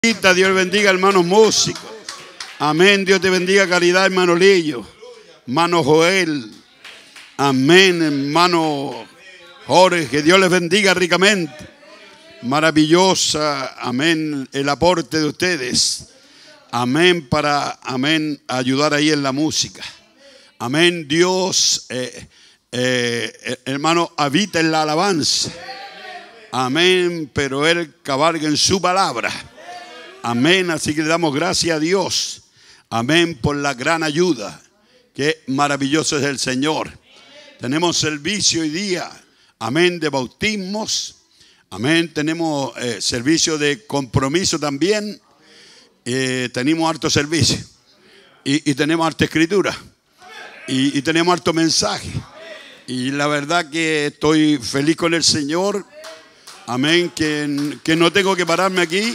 Dios bendiga, hermanos músicos. Amén. Dios te bendiga, caridad, hermano Lillo, hermano Joel. Amén, hermano Jorge. Que Dios les bendiga ricamente. Maravillosa, amén, el aporte de ustedes. Amén, para, amén, ayudar ahí en la música. Amén, Dios, hermano, habita en la alabanza. Amén, pero Él cabalga en su palabra. Amén, así que le damos gracias a Dios. Amén, por la gran ayuda. Qué maravilloso es el Señor. Tenemos servicio hoy día. Amén, de bautismos. Amén, tenemos servicio de compromiso también. Tenemos harto servicio. Y tenemos harta escritura. Y tenemos harto mensaje. Y la verdad que estoy feliz con el Señor. Amén, que no tengo que pararme aquí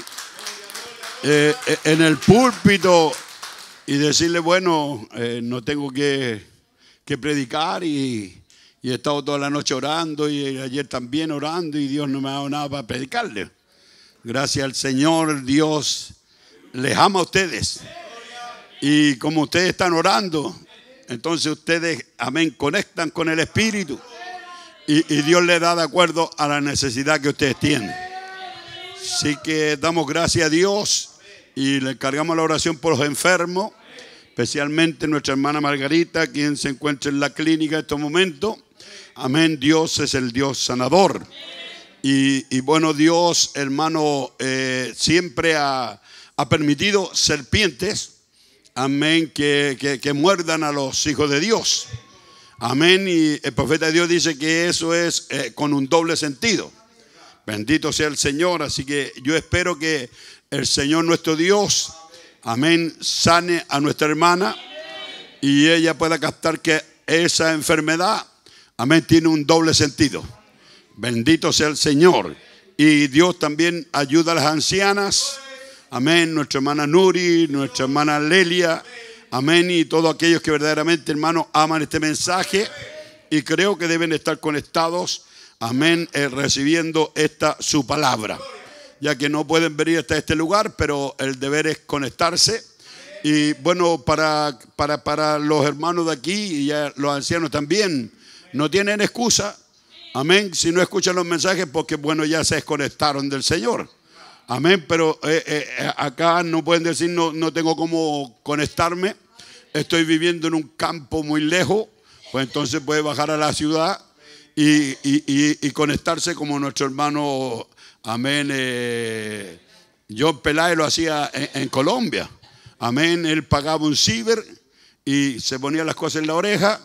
en el púlpito y decirle, bueno, no tengo que predicar y he estado toda la noche orando y ayer también orando y Dios no me ha dado nada para predicarle. Gracias al Señor, Dios les ama a ustedes. Y como ustedes están orando, entonces ustedes, amén, conectan con el Espíritu y Dios les da de acuerdo a la necesidad que ustedes tienen. Así que damos gracias a Dios y le encargamos la oración por los enfermos, especialmente nuestra hermana Margarita, quien se encuentra en la clínica en estos momentos. Amén, Dios es el Dios sanador. Y bueno, Dios, hermano, siempre ha permitido serpientes, amén, que muerdan a los hijos de Dios. Amén, y el profeta de Dios dice que eso es con un doble sentido. Bendito sea el Señor, así que yo espero que el Señor nuestro Dios, amén, sane a nuestra hermana y ella pueda captar que esa enfermedad, amén, tiene un doble sentido. Bendito sea el Señor. Y Dios también ayuda a las ancianas, amén, nuestra hermana Nuri, nuestra hermana Lelia, amén, y todos aquellos que verdaderamente, hermanos, aman este mensaje y creo que deben estar conectados, amén, recibiendo su palabra, ya que no pueden venir hasta este lugar, pero el deber es conectarse. Y bueno, para los hermanos de aquí y ya los ancianos también, no tienen excusa, amén, si no escuchan los mensajes porque bueno, ya se desconectaron del Señor. Amén, pero acá no pueden decir no tengo cómo conectarme, estoy viviendo en un campo muy lejos, pues entonces puede bajar a la ciudad y conectarse como nuestro hermano, amén, John Peláez lo hacía en Colombia. Amén, él pagaba un ciber y se ponía las cosas en la oreja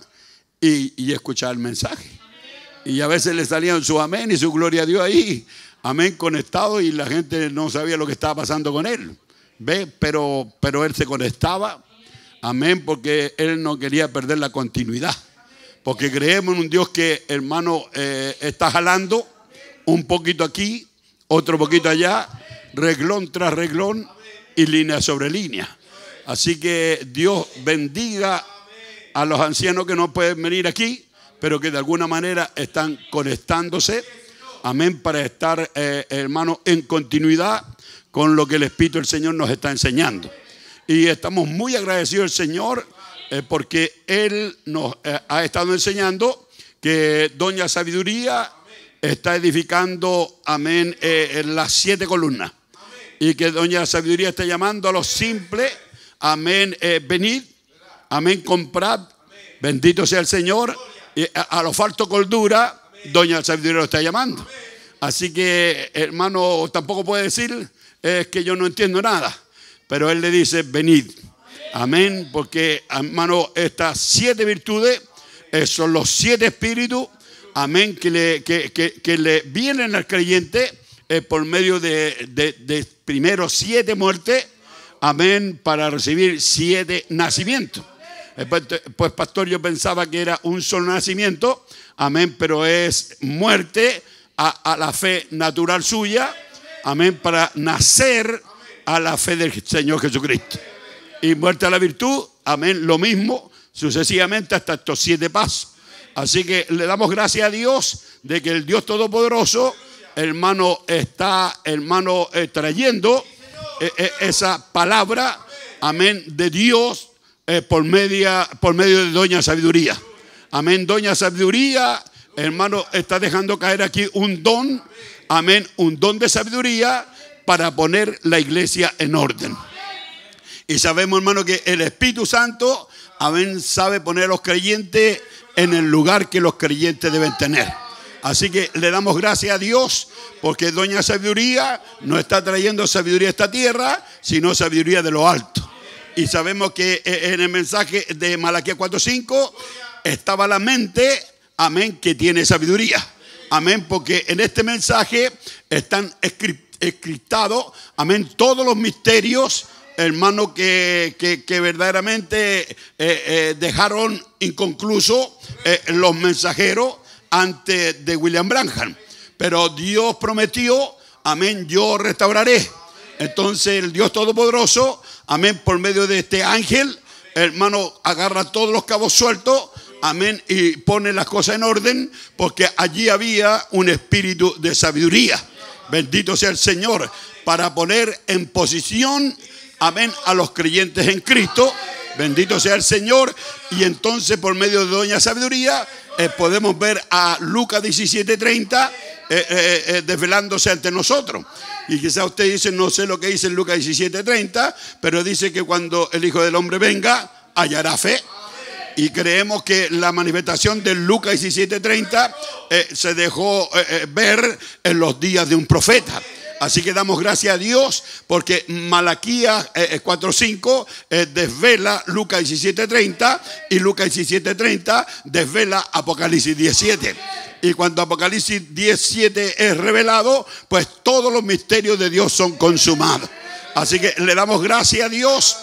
y escuchaba el mensaje. Y a veces le salían su amén y su gloria a Dios ahí. Amén, conectado y la gente no sabía lo que estaba pasando con él. ¿Ve? Pero él se conectaba. Amén, porque él no quería perder la continuidad. Porque creemos en un Dios que, hermano, está jalando un poquito aquí, otro poquito allá, reglón tras reglón y línea sobre línea. Así que Dios bendiga a los ancianos que no pueden venir aquí, pero que de alguna manera están conectándose. Amén, para estar, hermano, en continuidad con lo que el Espíritu del Señor nos está enseñando. Y estamos muy agradecidos al Señor porque Él nos ha estado enseñando que Doña Sabiduría está edificando, amén, las 7 columnas. Y que Doña Sabiduría está llamando a los simples, amén, venid, amén, comprad, bendito sea el Señor. Y a los faltos cordura, Doña Sabiduría lo está llamando. Así que, hermano, tampoco puede decir es que yo no entiendo nada. Pero Él le dice, venid. Amén. Porque, hermano, estas 7 virtudes son los 7 espíritus. Amén. Que le vienen al creyente por medio de primero 7 muertes. Amén. Para recibir 7 nacimientos. Pues pastor, yo pensaba que era un solo nacimiento. Amén, pero es muerte a la fe natural suya. Amén, para nacer a la fe del Señor Jesucristo. Y muerte a la virtud. Amén, lo mismo sucesivamente hasta estos 7 pasos. Así que le damos gracias a Dios de que el Dios Todopoderoso, hermano, está, hermano, trayendo esa palabra, amén, de Dios por medio de Doña Sabiduría. Amén, Doña Sabiduría, hermano, está dejando caer aquí un don, amén, un don de sabiduría para poner la iglesia en orden. Y sabemos, hermano, que el Espíritu Santo, amén, sabe poner a los creyentes en el lugar que los creyentes deben tener. Así que le damos gracias a Dios porque Doña Sabiduría no está trayendo sabiduría a esta tierra, sino sabiduría de lo alto. Y sabemos que en el mensaje de Malaquías 4:5 estaba la mente, amén, que tiene sabiduría. Amén, porque en este mensaje están escritados, amén, todos los misterios, hermano, que verdaderamente dejaron inconcluso los mensajeros antes de William Branham. Pero Dios prometió, amén, yo restauraré. Entonces el Dios Todopoderoso, amén, por medio de este ángel, hermano, agarra todos los cabos sueltos, amén, y pone las cosas en orden, porque allí había un espíritu de sabiduría. Bendito sea el Señor, para poner en posición, amén, a los creyentes en Cristo. Bendito sea el Señor. Y entonces por medio de Doña Sabiduría podemos ver a Lucas 17:30 desvelándose ante nosotros. Y quizá usted dice, no sé lo que dice en Lucas 17:30, pero dice que cuando el Hijo del Hombre venga, hallará fe. Y creemos que la manifestación de Lucas 17:30 se dejó ver en los días de un profeta. Así que damos gracias a Dios porque Malaquías 4:5 desvela Lucas 17:30 y Lucas 17:30 desvela Apocalipsis 17. Y cuando Apocalipsis 17 es revelado, pues todos los misterios de Dios son consumados. Así que le damos gracias a Dios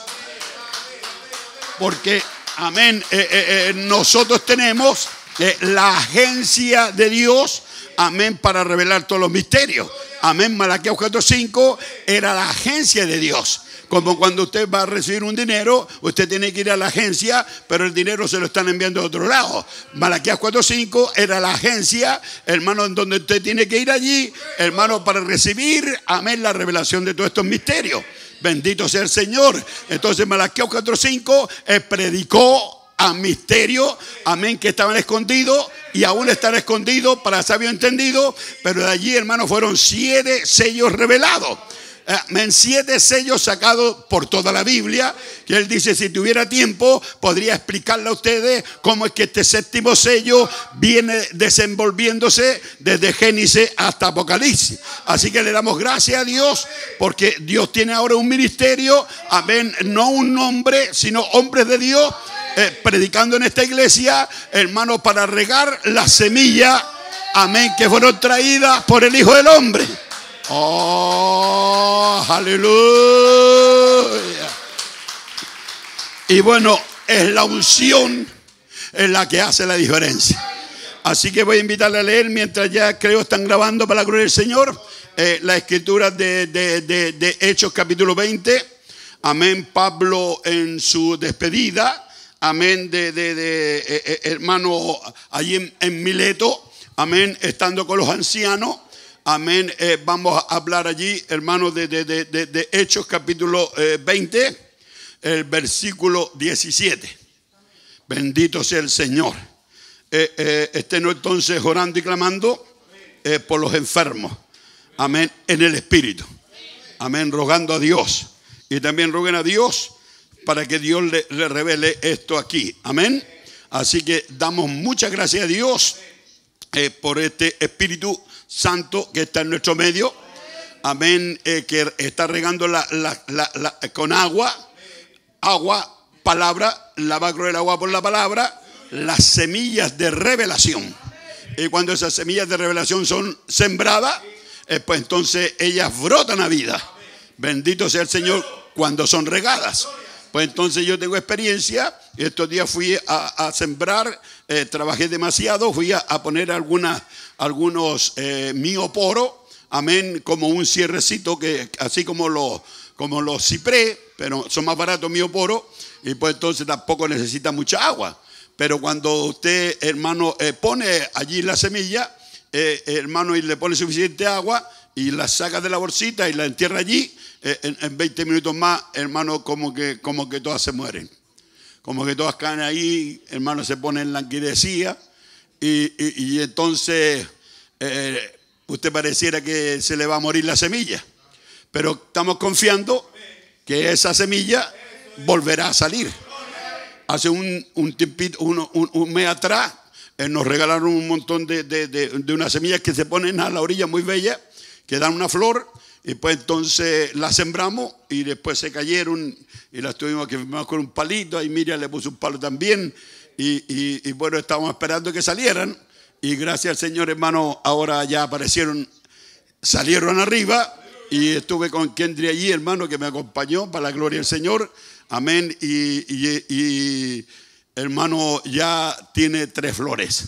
porque, amén, nosotros tenemos la agencia de Dios, amén, para revelar todos los misterios. Amén, Malaquías 4:5 era la agencia de Dios. Como cuando usted va a recibir un dinero, usted tiene que ir a la agencia, pero el dinero se lo están enviando de otro lado. Malaquías 4:5 era la agencia, hermano, en donde usted tiene que ir allí, hermano, para recibir, amén, la revelación de todos estos misterios. Bendito sea el Señor. Entonces Malaquías 4:5 predicó a misterios, amén, que estaban escondidos y aún están escondidos para sabio entendido, pero de allí, hermano, fueron 7 sellos revelados. Amén, 7 sellos sacados por toda la Biblia, que él dice, si tuviera tiempo podría explicarle a ustedes cómo es que este 7º sello viene desenvolviéndose desde Génesis hasta Apocalipsis. Así que le damos gracias a Dios porque Dios tiene ahora un ministerio, amén, no un hombre, sino hombres de Dios, predicando en esta iglesia, hermano, para regar la semilla, amén, que fueron traídas por el Hijo del Hombre. Oh, aleluya. Y bueno, es la unción en la que hace la diferencia. Así que voy a invitarle a leer, mientras ya creo están grabando para la gloria del Señor, la escritura de Hechos capítulo 20. Amén, Pablo en su despedida, amén, hermano, allí en Mileto, amén, estando con los ancianos, amén, vamos a hablar allí, hermano, de Hechos capítulo 20, el versículo 17. Bendito sea el Señor. Estén entonces orando y clamando por los enfermos, amén, en el Espíritu, amén, rogando a Dios. Y también roguen a Dios para que Dios le revele esto aquí. Amén. Así que damos muchas gracias a Dios por este Espíritu Santo que está en nuestro medio. Amén. Que está regando con agua, palabra, lavacro el agua por la palabra, las semillas de revelación. Y cuando esas semillas de revelación son sembradas, pues entonces ellas brotan a vida. Bendito sea el Señor cuando son regadas. Pues entonces yo tengo experiencia. Estos días fui a sembrar, trabajé demasiado, fui a poner algunos mioporos, amén, como un cierrecito, que así como los ciprés, pero son más baratos mioporos, y pues entonces tampoco necesita mucha agua. Pero cuando usted, hermano, pone allí la semilla, hermano, y le pone suficiente agua, y la saca de la bolsita y la entierra allí, en 20 minutos más, hermano, como que todas se mueren. Como que todas caen ahí, hermano, se ponen en languidecía y entonces usted pareciera que se le va a morir la semilla. Pero estamos confiando que esa semilla volverá a salir. Hace un tiempito, un mes atrás, nos regalaron un montón de unas semillas que se ponen a la orilla muy bellas, que dan una flor, y pues entonces las sembramos y después se cayeron y las tuvimos que firmar con un palito. Ahí Miriam le puso un palo también y bueno, estábamos esperando que salieran y gracias al Señor, hermano, ahora ya salieron arriba y estuve con Kendry allí, hermano, que me acompañó para la gloria del Señor. Amén. Y hermano, ya tiene 3 flores.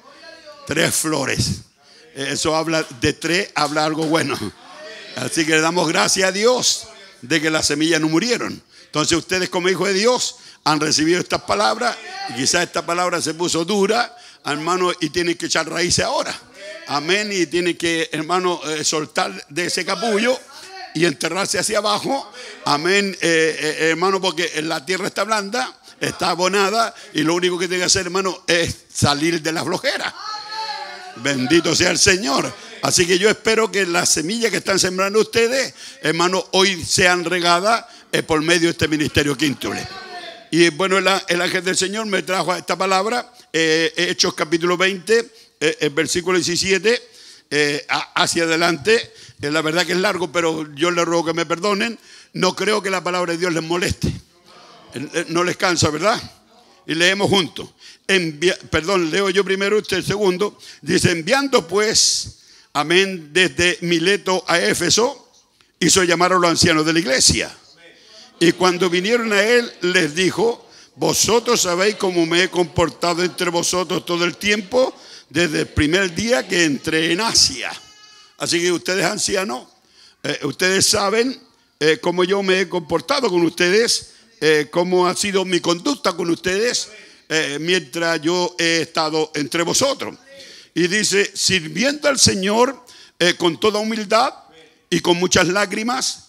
3 flores. Eso habla de 3, habla algo bueno. Así que le damos gracias a Dios de que las semillas no murieron. Entonces ustedes como hijos de Dios han recibido estas palabras y quizás esta palabra se puso dura, hermano, y tienen que echar raíces ahora. Amén. Y tienen que, hermano, soltar de ese capullo y enterrarse hacia abajo. Amén, hermano, porque la tierra está blanda, está abonada y lo único que tiene que hacer, hermano, es salir de la flojera. Bendito sea el Señor. Así que yo espero que las semillas que están sembrando ustedes, hermano, hoy sean regadas por medio de este ministerio Quíntuple. Y bueno, el ángel del Señor me trajo esta palabra, Hechos capítulo 20, el versículo 17, hacia adelante. La verdad que es largo, pero yo le ruego que me perdonen. No creo que la palabra de Dios les moleste. No les cansa, ¿verdad? Y leemos juntos. Leo yo primero, usted el segundo. Dice, enviando pues, amén, desde Mileto a Éfeso, hizo llamar a los ancianos de la iglesia. Y cuando vinieron a él, les dijo, vosotros sabéis cómo me he comportado entre vosotros todo el tiempo, desde el primer día que entré en Asia. Así que ustedes ancianos, ustedes saben cómo yo me he comportado con ustedes, cómo ha sido mi conducta con ustedes mientras yo he estado entre vosotros. Y dice, sirviendo al Señor con toda humildad y con muchas lágrimas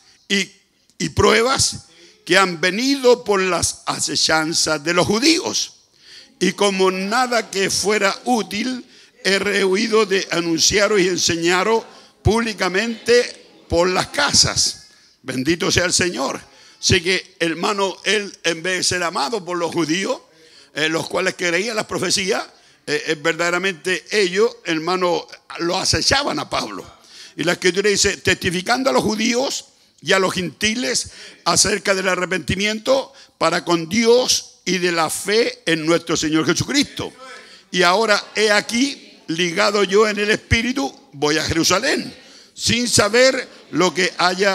y pruebas que han venido por las asechanzas de los judíos. Y como nada que fuera útil, he rehuido de anunciaros y enseñaros públicamente por las casas. Bendito sea el Señor. Así que, hermano, él en vez de ser amado por los judíos, los cuales creían las profecías, verdaderamente ellos, hermano, lo acechaban a Pablo. Y la Escritura dice, testificando a los judíos y a los gentiles acerca del arrepentimiento para con Dios y de la fe en nuestro Señor Jesucristo. Y ahora he aquí, ligado yo en el Espíritu, voy a Jerusalén, sin saber lo que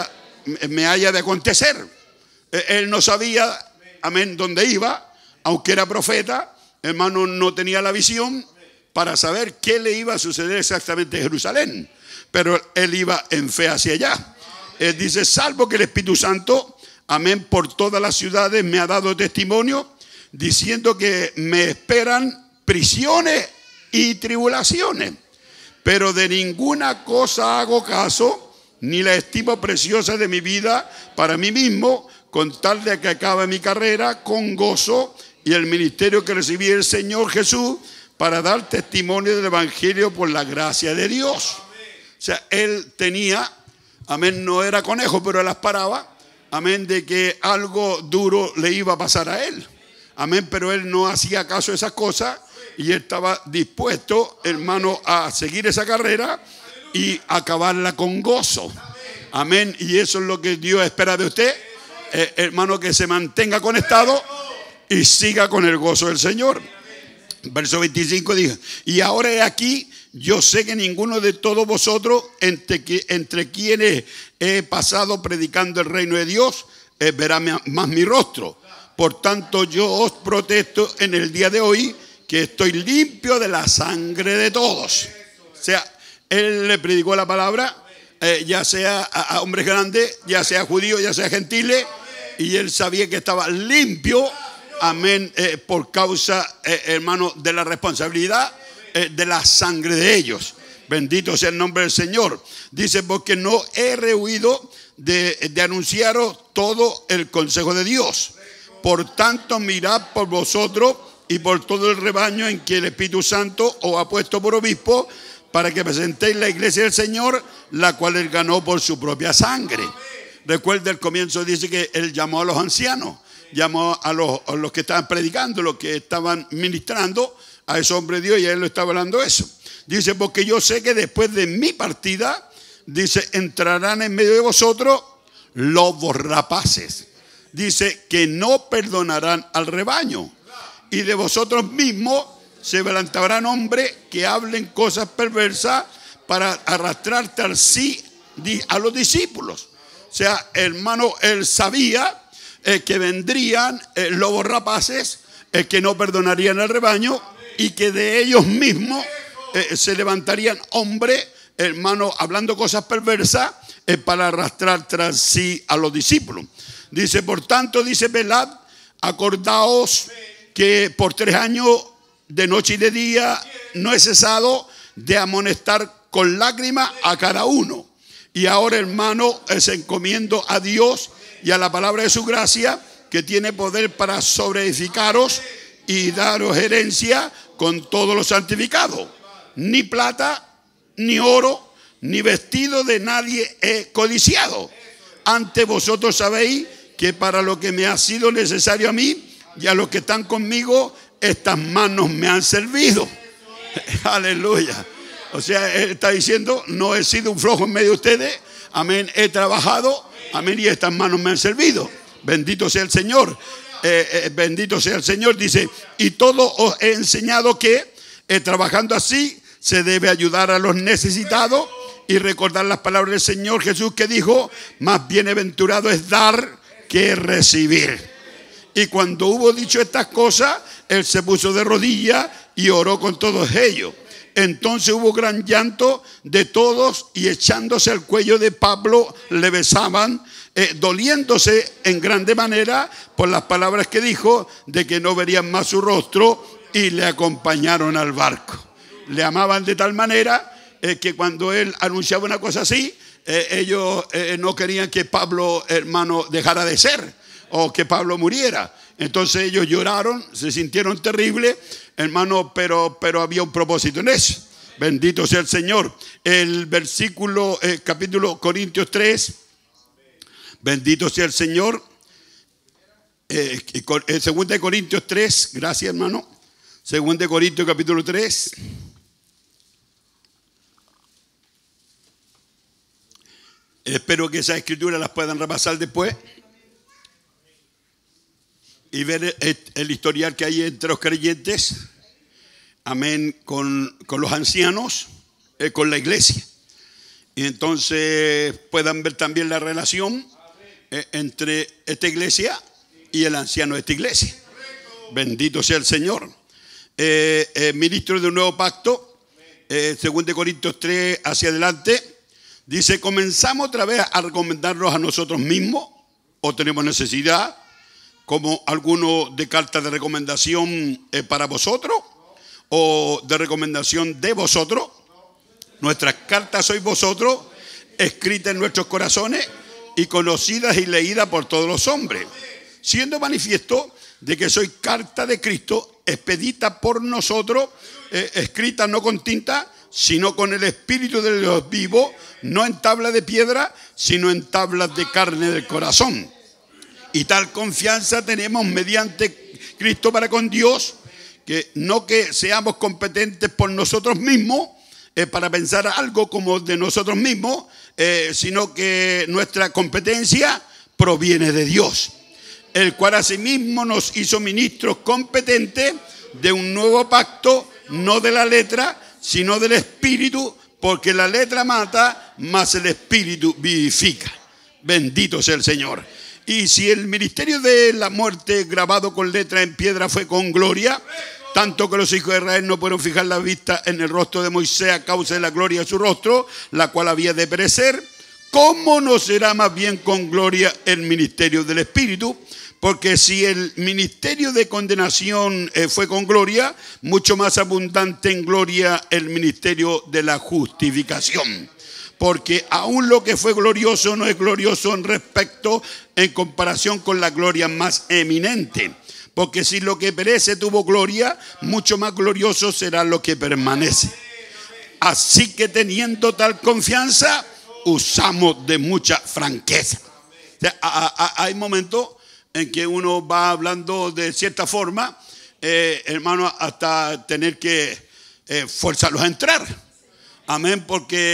me haya de acontecer. Él no sabía, amén, dónde iba, aunque era profeta, hermano, no tenía la visión para saber qué le iba a suceder exactamente en Jerusalén. Pero él iba en fe hacia allá. Él dice, salvo que el Espíritu Santo, amén, por todas las ciudades me ha dado testimonio, diciendo que me esperan prisiones y tribulaciones. Pero de ninguna cosa hago caso, ni la estimo preciosa de mi vida para mí mismo, con tal de que acabe mi carrera con gozo y el ministerio que recibí del Señor Jesús para dar testimonio del Evangelio por la gracia de Dios. O sea, él tenía, amén, no era conejo, pero él las paraba, amén, de que algo duro le iba a pasar a él. Amén, pero él no hacía caso de esas cosas y él estaba dispuesto, hermano, a seguir esa carrera y acabarla con gozo. Amén, y eso es lo que Dios espera de usted, hermano, que se mantenga conectado y siga con el gozo del Señor. Verso 25 dice, y ahora he aquí, yo sé que ninguno de todos vosotros, entre quienes he pasado predicando el reino de Dios, verá más mi rostro. Por tanto, yo os protesto en el día de hoy que estoy limpio de la sangre de todos. O sea, él le predicó la palabra, ya sea a hombres grandes, ya sea judíos, ya sea gentiles, y él sabía que estaba limpio, amén, por causa, hermano, de la responsabilidad de la sangre de ellos. Bendito sea el nombre del Señor. Dice, porque no he rehuido de anunciaros todo el consejo de Dios. Por tanto, mirad por vosotros y por todo el rebaño en que el Espíritu Santo os ha puesto por obispo, para que presentéis la iglesia del Señor, la cual él ganó por su propia sangre. Recuerda, el comienzo dice que él llamó a los ancianos, llamó a los que estaban predicando, los que estaban ministrando a ese hombre de Dios, y a él le estaba hablando eso. Dice, porque yo sé que después de mi partida, dice, entrarán en medio de vosotros lobos rapaces. Dice, que no perdonarán al rebaño. Y de vosotros mismos se levantarán hombres que hablen cosas perversas para arrastrarte al sí a los discípulos. O sea, hermano, él sabía que vendrían lobos rapaces que no perdonarían al rebaño, y que de ellos mismos se levantarían hombres, hermano, hablando cosas perversas para arrastrar tras sí a los discípulos. Dice, por tanto, dice, velad, acordaos que por 3 años de noche y de día no he cesado de amonestar con lágrimas a cada uno. Y ahora, hermano, se encomiendo a Dios y a la palabra de su gracia, que tiene poder para sobreedificaros y daros herencia con todos los santificados. Ni plata, ni oro, ni vestido de nadie he codiciado. Ante vosotros sabéis que para lo que me ha sido necesario a mí y a los que están conmigo, estas manos me han servido. Aleluya. O sea, él está diciendo, no he sido un flojo en medio de ustedes. Amén. He trabajado. Amén. Y estas manos me han servido. Bendito sea el Señor. Bendito sea el Señor. Dice, y todo os he enseñado que trabajando así se debe ayudar a los necesitados y recordar las palabras del Señor Jesús, que dijo, más bienaventurado es dar que recibir. Y cuando hubo dicho estas cosas, él se puso de rodillas y oró con todos ellos. Entonces hubo gran llanto de todos, y echándose al cuello de Pablo le besaban, doliéndose en grande manera por las palabras que dijo, de que no verían más su rostro, y le acompañaron al barco. Le amaban de tal manera que cuando él anunciaba una cosa así, ellos no querían que Pablo, hermano, dejara de ser, o que Pablo muriera. Entonces ellos lloraron, se sintieron terribles, hermano, pero había un propósito en eso. Bendito sea el Señor. El versículo, capítulo Corintios 3, bendito sea el Señor. 2 Corintios 3, gracias, hermano. 2 Corintios capítulo 3. Espero que esas escrituras las puedan repasar después y ver el historial que hay entre los creyentes, amén, con los ancianos, con la iglesia. Y entonces puedan ver también la relación entre esta iglesia y el anciano de esta iglesia. Bendito sea el Señor. Ministro de un nuevo pacto, 2 Corintios 3 hacia adelante. Dice, ¿comenzamos otra vez a recomendarnos a nosotros mismos o tenemos necesidad, como alguno de cartas de recomendación para vosotros o de recomendación de vosotros? Nuestras cartas sois vosotros, escritas en nuestros corazones y conocidas y leídas por todos los hombres, siendo manifiesto de que sois carta de Cristo, expedita por nosotros, escrita no con tinta, sino con el Espíritu de Dios vivo, no en tabla de piedra, sino en tablas de carne del corazón. Y tal confianza tenemos mediante Cristo para con Dios, que no que seamos competentes por nosotros mismos, para pensar algo como de nosotros mismos, sino que nuestra competencia proviene de Dios, el cual asimismo nos hizo ministros competentes de un nuevo pacto, no de la letra, sino del Espíritu, porque la letra mata, mas el Espíritu vivifica. Bendito sea el Señor. Y si el ministerio de la muerte grabado con letra en piedra fue con gloria, tanto que los hijos de Israel no pudieron fijar la vista en el rostro de Moisés a causa de la gloria de su rostro, la cual había de perecer, ¿cómo no será más bien con gloria el ministerio del Espíritu? Porque si el ministerio de condenación fue con gloria, mucho más abundante en gloria el ministerio de la justificación. Porque aún lo que fue glorioso no es glorioso en comparación con la gloria más eminente. Porque si lo que perece tuvo gloria, mucho más glorioso será lo que permanece. Así que teniendo tal confianza, usamos de mucha franqueza. O sea, hay momentos en que uno va hablando de cierta forma, hermano, hasta tener que forzarlos a entrar. Amén,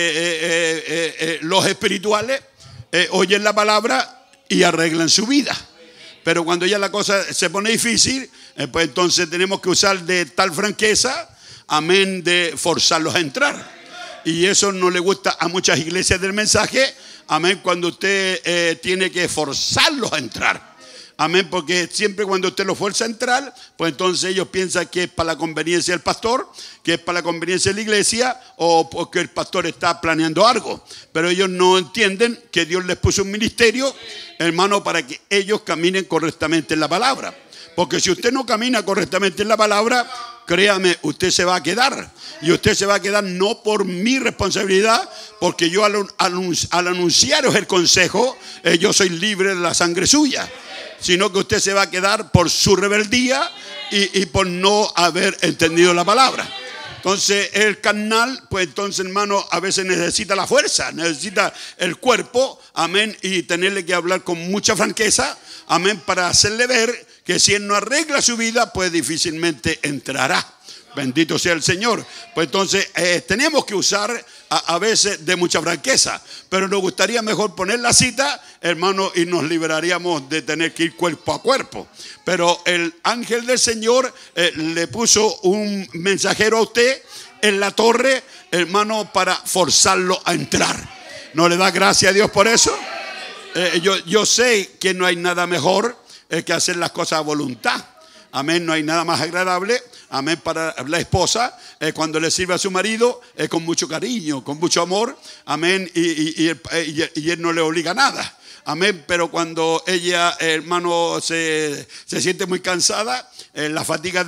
porque los espirituales oyen la palabra y arreglan su vida. Pero cuando ya la cosa se pone difícil, pues entonces tenemos que usar de tal franqueza, amén, de forzarlos a entrar. Y eso no le gusta a muchas iglesias del mensaje, amén, cuando usted tiene que forzarlos a entrar. Amén, porque siempre cuando usted los fuerza a entrar, pues entonces ellos piensan que es para la conveniencia del pastor, que es para la conveniencia de la iglesia, o porque el pastor está planeando algo. Pero ellos no entienden que Dios les puso un ministerio, hermano, para que ellos caminen correctamente en la palabra. Porque si usted no camina correctamente en la palabra, créame, usted se va a quedar. Y usted se va a quedar no por mi responsabilidad, porque yo al anunciaros el consejo, yo soy libre de la sangre suya. Sino que usted se va a quedar por su rebeldía y por no haber entendido la palabra. Entonces el carnal, pues entonces, hermano, a veces necesita la fuerza, necesita el cuerpo, amén, y tenerle que hablar con mucha franqueza, amén, para hacerle ver que si él no arregla su vida, pues difícilmente entrará. Bendito sea el Señor. Pues entonces tenemos que usar a veces de mucha franqueza, pero nos gustaría mejor poner la cita, hermano, y nos liberaríamos de tener que ir cuerpo a cuerpo. Pero el ángel del Señor le puso un mensajero a usted en la torre, hermano, para forzarlo a entrar. ¿No le da gracias a Dios por eso? Yo sé que no hay nada mejor que hacer las cosas a voluntad. Amén, no hay nada más agradable, amén, para la esposa cuando le sirve a su marido con mucho cariño, con mucho amor, amén, y él no le obliga a nada, amén. Pero cuando ella, hermano, se siente muy cansada, la fatiga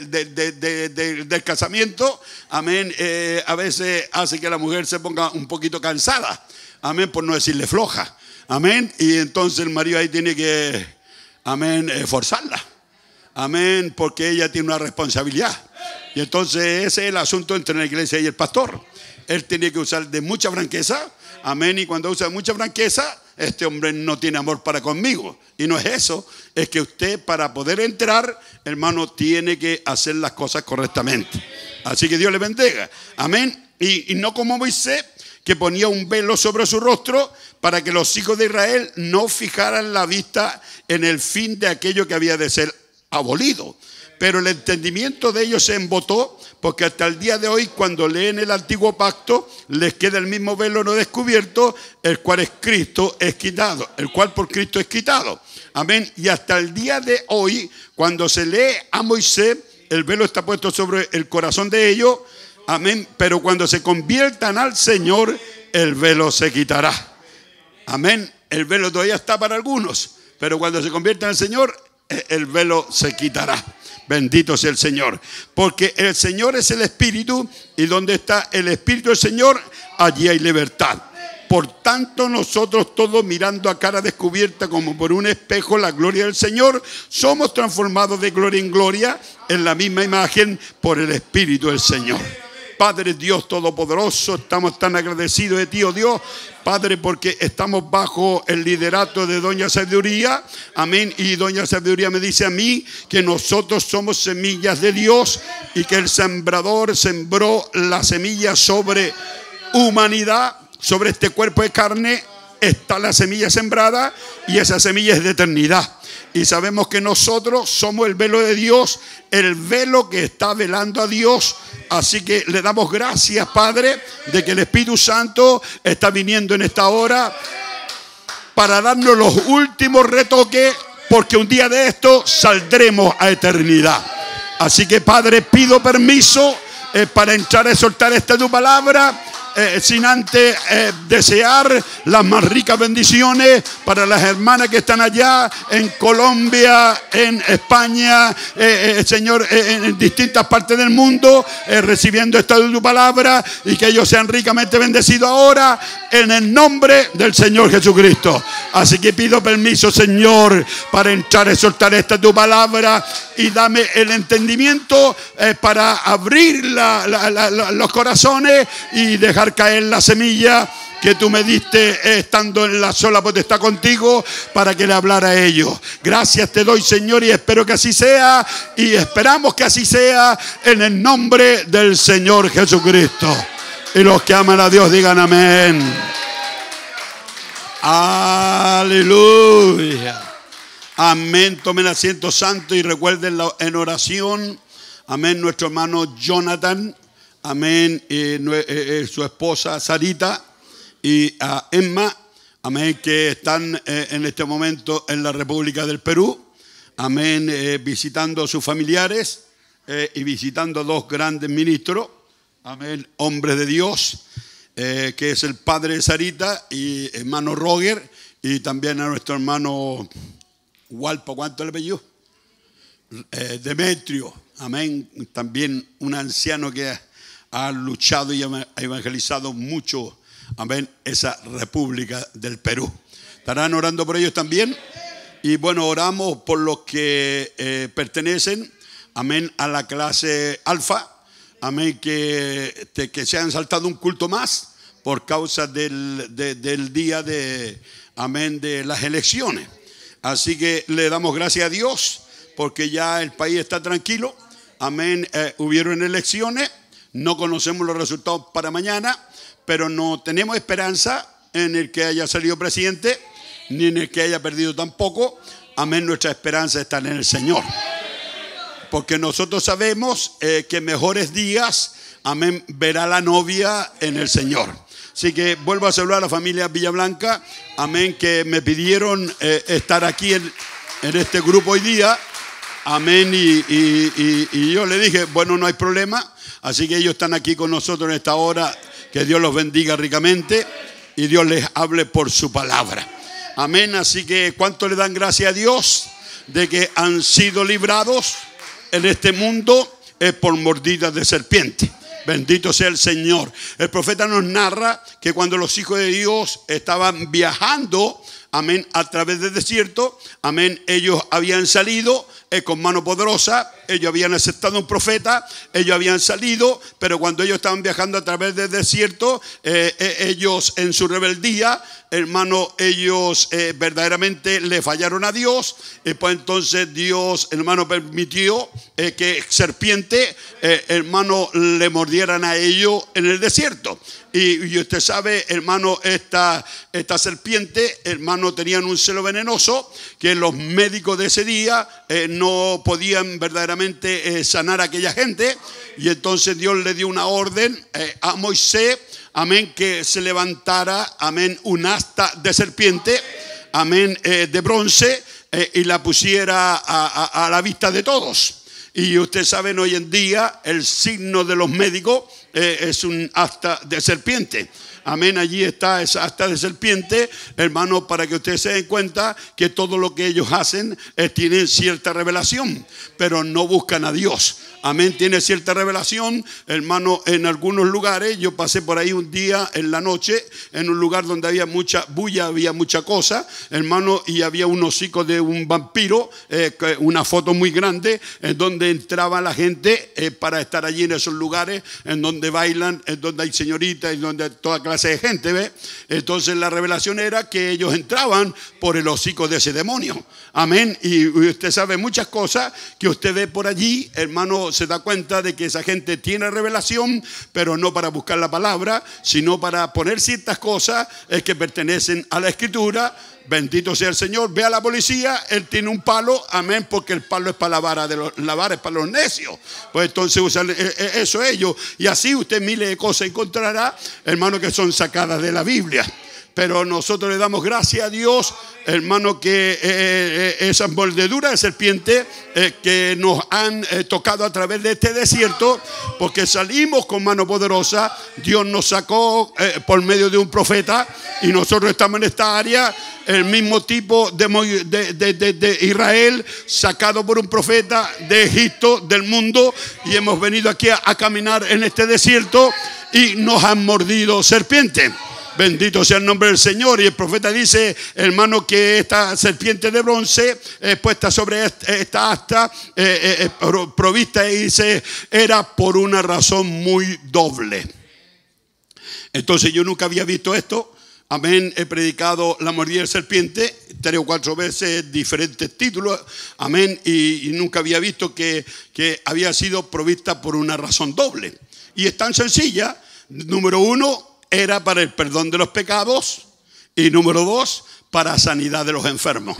del casamiento, amén, a veces hace que la mujer se ponga un poquito cansada, amén, por no decirle floja, amén, y entonces el marido ahí tiene que, amén, forzarla. Amén, porque ella tiene una responsabilidad. Y entonces ese es el asunto entre la iglesia y el pastor. Él tiene que usar de mucha franqueza. Amén, y cuando usa mucha franqueza, este hombre no tiene amor para conmigo. Y no es eso, es que usted para poder entrar, hermano, tiene que hacer las cosas correctamente. Así que Dios le bendiga. Amén. Y no como Moisés, que ponía un velo sobre su rostro para que los hijos de Israel no fijaran la vista en el fin de aquello que había de ser abolido. Pero el entendimiento de ellos se embotó, porque hasta el día de hoy, cuando leen el antiguo pacto, les queda el mismo velo no descubierto, el cual es Cristo es quitado, el cual por Cristo es quitado. Amén. Y hasta el día de hoy, cuando se lee a Moisés, el velo está puesto sobre el corazón de ellos. Amén. Pero cuando se conviertan al Señor, el velo se quitará. Amén. El velo todavía está para algunos, pero cuando se conviertan al Señor, el velo se quitará. Bendito sea el Señor, porque el Señor es el Espíritu, y donde está el Espíritu del Señor, allí hay libertad. Por tanto, nosotros todos, mirando a cara descubierta como por un espejo la gloria del Señor, somos transformados de gloria en gloria en la misma imagen por el Espíritu del Señor. Padre Dios Todopoderoso, estamos tan agradecidos de ti, oh Dios, Padre, porque estamos bajo el liderato de Doña Sabiduría, amén, y Doña Sabiduría me dice a mí que nosotros somos semillas de Dios y que el sembrador sembró la semilla sobre humanidad, sobre este cuerpo de carne, está la semilla sembrada y esa semilla es de eternidad. Y sabemos que nosotros somos el velo de Dios, el velo que está velando a Dios. Así que le damos gracias, Padre, de que el Espíritu Santo está viniendo en esta hora para darnos los últimos retoques, porque un día de esto saldremos a eternidad. Así que, Padre, pido permiso para entrar a exhortar esta tu palabra. sin antes desear las más ricas bendiciones para las hermanas que están allá en Colombia, en España, Señor, en distintas partes del mundo, recibiendo esta de tu palabra, y que ellos sean ricamente bendecidos ahora en el nombre del Señor Jesucristo. Así que pido permiso, Señor, para entrar a soltar esta tu palabra, y dame el entendimiento para abrir los corazones y dejar caer la semilla que tú me diste estando en la sola potestad contigo, para que le hablara a ellos. Gracias te doy, Señor, y espero que así sea, y esperamos que así sea, en el nombre del Señor Jesucristo. Y los que aman a Dios digan amén. Aleluya. Amén. Tomen asiento santo y recuerden en oración, amén, nuestro hermano Jonathan, amén, su esposa Sarita y a Emma, amén, que están en este momento en la República del Perú, amén, visitando a sus familiares y visitando a dos grandes ministros, amén, hombres de Dios, que es el padre de Sarita y hermano Roger, y también a nuestro hermano Walpo, ¿cuánto le apellido? Demetrio, amén, también un anciano que ha luchado y ha evangelizado mucho, amén, esa República del Perú. ¿Estarán orando por ellos también? Y bueno, oramos por los que pertenecen, amén, a la clase alfa, amén, que se han saltado un culto más por causa del día de, amén, de las elecciones. Así que le damos gracias a Dios porque ya el país está tranquilo. Amén. Hubieron elecciones. No conocemos los resultados para mañana, pero no tenemos esperanza en el que haya salido presidente, ni en el que haya perdido tampoco. Amén. Nuestra esperanza está en el Señor. Porque nosotros sabemos que mejores días, amén, verá la novia en el Señor. Así que vuelvo a saludar a la familia Villablanca, amén, que me pidieron estar aquí en este grupo hoy día, amén, y yo le dije, bueno, no hay problema, así que ellos están aquí con nosotros en esta hora, que Dios los bendiga ricamente y Dios les hable por su palabra, amén. Así que ¿cuánto le dan gracias a Dios de que han sido librados en este mundo por mordidas de serpiente? Bendito sea el Señor. El profeta nos narra que cuando los hijos de Dios estaban viajando, amén, a través del desierto, amén, ellos habían salido con mano poderosa, ellos habían aceptado un profeta, ellos habían salido, pero cuando ellos estaban viajando a través del desierto, ellos en su rebeldía, hermano, ellos verdaderamente le fallaron a Dios, pues entonces Dios, hermano, permitió que serpiente, hermano, le mordieran a ellos en el desierto. Y usted sabe, hermano, esta serpiente, hermano, tenían un celo venenoso que los médicos de ese día no podían verdaderamente sanar a aquella gente. Y entonces Dios le dio una orden a Moisés, amén, que se levantara, amén, un asta de serpiente, amén, de bronce, y la pusiera a la vista de todos. Y ustedes saben, hoy en día el signo de los médicos es un asta de serpiente. Amén, allí está esa asta de serpiente, hermano, para que ustedes se den cuenta que todo lo que ellos hacen tienen cierta revelación, pero no buscan a Dios. Amén, tiene cierta revelación, hermano. En algunos lugares, yo pasé por ahí un día en la noche, en un lugar donde había mucha bulla, había mucha cosa, hermano, y había un hocico de un vampiro, una foto muy grande, en donde entraba la gente para estar allí en esos lugares, en donde bailan, en donde hay señoritas, en donde hay toda clase de gente, ¿ve? Entonces la revelación era que ellos entraban por el hocico de ese demonio. Amén. Y usted sabe muchas cosas que usted ve por allí, hermano, se da cuenta de que esa gente tiene revelación, pero no para buscar la palabra, sino para poner ciertas cosas que pertenecen a la Escritura. Bendito sea el Señor. Ve a la policía, él tiene un palo, amén, porque el palo es para la vara es para los necios. Pues entonces usan eso ellos. Y así usted miles de cosas encontrará, hermano, que son sacadas de la Biblia. Pero nosotros le damos gracias a Dios, hermano, que esas mordeduras de serpiente que nos han tocado a través de este desierto, porque salimos con mano poderosa. Dios nos sacó por medio de un profeta y nosotros estamos en esta área. El mismo tipo de Israel, sacado por un profeta de Egipto, del mundo, y hemos venido aquí a caminar en este desierto y nos han mordido serpientes. Bendito sea el nombre del Señor. Y el profeta dice, hermano, que esta serpiente de bronce puesta sobre esta asta, provista, y dice, era por una razón muy doble. Entonces yo nunca había visto esto. Amén. He predicado la mordida de serpiente 3 o 4 veces, diferentes títulos. Amén. Y nunca había visto que había sido provista por una razón doble. Y es tan sencilla. Número 1, era para el perdón de los pecados. Y número 2, para sanidad de los enfermos.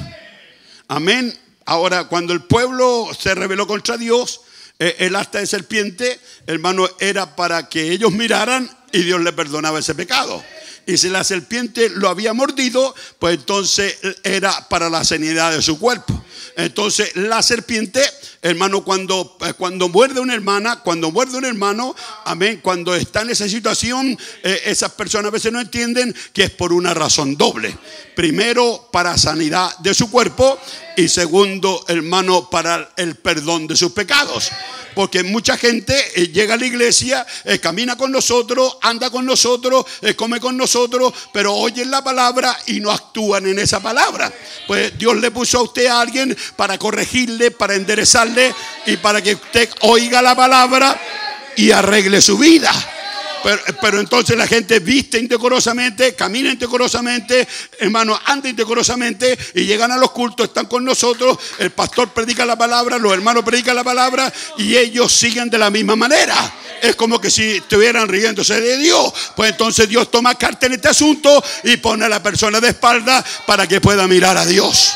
Amén. Ahora, cuando el pueblo se rebeló contra Dios, el asta de serpiente, hermano, era para que ellos miraran y Dios le perdonaba ese pecado. Y si la serpiente lo había mordido, pues entonces era para la sanidad de su cuerpo. Entonces la serpiente, hermano, cuando muerde una hermana, cuando muerde un hermano, amén, cuando está en esa situación, esas personas a veces no entienden que es por una razón doble. Primero, para sanidad de su cuerpo, y segundo, hermano, para el perdón de sus pecados. Porque mucha gente llega a la iglesia, camina con nosotros, anda con nosotros, come con nosotros, pero oyen la palabra y no actúan en esa palabra. Pues Dios le puso a usted a alguien para corregirle, para enderezarle y para que usted oiga la palabra y arregle su vida. Pero entonces la gente viste indecorosamente, camina indecorosamente, hermano, anda indecorosamente, y llegan a los cultos, están con nosotros, el pastor predica la palabra, los hermanos predican la palabra y ellos siguen de la misma manera. Es como que si estuvieran riéndose de Dios. Pues entonces Dios toma carta en este asunto y pone a la persona de espalda para que pueda mirar a Dios.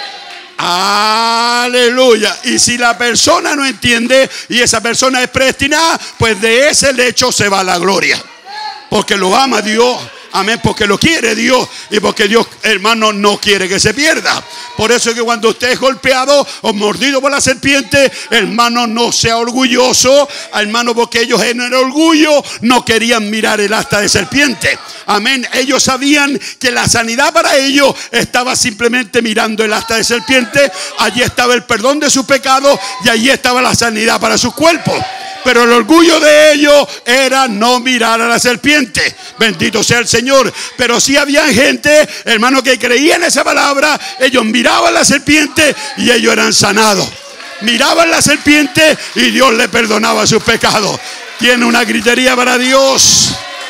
Aleluya. Y si la persona no entiende y esa persona es predestinada, pues de ese lecho se va la gloria, porque lo ama Dios. Amén, porque lo quiere Dios y porque Dios, hermano, no quiere que se pierda. Por eso es que cuando usted es golpeado o mordido por la serpiente, hermano, no sea orgulloso, hermano, porque ellos en el orgullo no querían mirar el asta de serpiente. Amén. Ellos sabían que la sanidad para ellos estaba simplemente mirando el asta de serpiente. Allí estaba el perdón de sus pecados y allí estaba la sanidad para sus cuerpos. Pero el orgullo de ellos era no mirar a la serpiente. Bendito sea el Señor. Pero sí había gente, hermano, que creía en esa palabra. Ellos miraban a la serpiente y ellos eran sanados. Miraban la serpiente y Dios le perdonaba sus pecados. Tiene una gritería para Dios.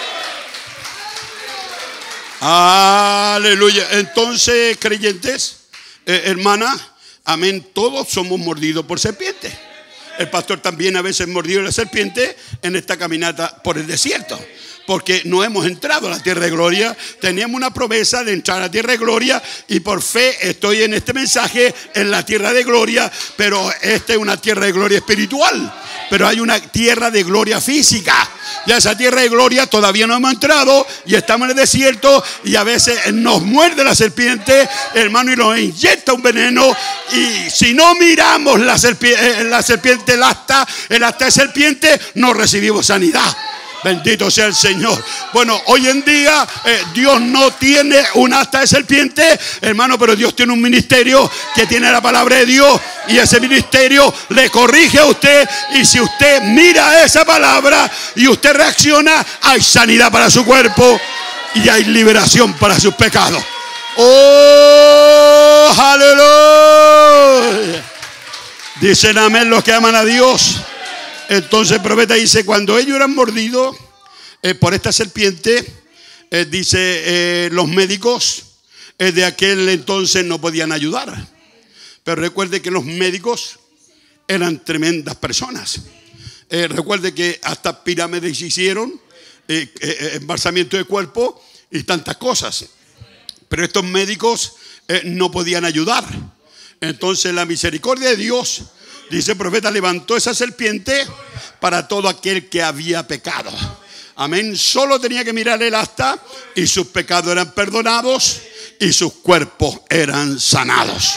Aleluya. Entonces, creyentes, hermana, amén, todos somos mordidos por serpientes. El pastor también a veces mordió la serpiente en esta caminata por el desierto, porque no hemos entrado a la tierra de gloria. Teníamos una promesa de entrar a la tierra de gloria y por fe estoy en este mensaje en la tierra de gloria, pero esta es una tierra de gloria espiritual, pero hay una tierra de gloria física. Ya esa tierra de gloria todavía no hemos entrado y estamos en el desierto y a veces nos muerde la serpiente, hermano, y nos inyecta un veneno, y si no miramos la serpiente, el asta de serpiente, no recibimos sanidad. Bendito sea el Señor. Bueno, hoy en día Dios no tiene un asta de serpiente, hermano, pero Dios tiene un ministerio que tiene la palabra de Dios, y ese ministerio le corrige a usted, y si usted mira esa palabra y usted reacciona, hay sanidad para su cuerpo y hay liberación para sus pecados. ¡Oh, aleluya! Dicen amén los que aman a Dios. Entonces el profeta dice, cuando ellos eran mordidos por esta serpiente, dice, los médicos de aquel entonces no podían ayudar. Pero recuerde que los médicos eran tremendas personas. Recuerde que hasta pirámides hicieron, embalsamiento de cuerpo y tantas cosas. Pero estos médicos no podían ayudar. Entonces la misericordia de Dios, dice el profeta, levantó esa serpiente para todo aquel que había pecado. Amén. Solo tenía que mirar el asta y sus pecados eran perdonados y sus cuerpos eran sanados.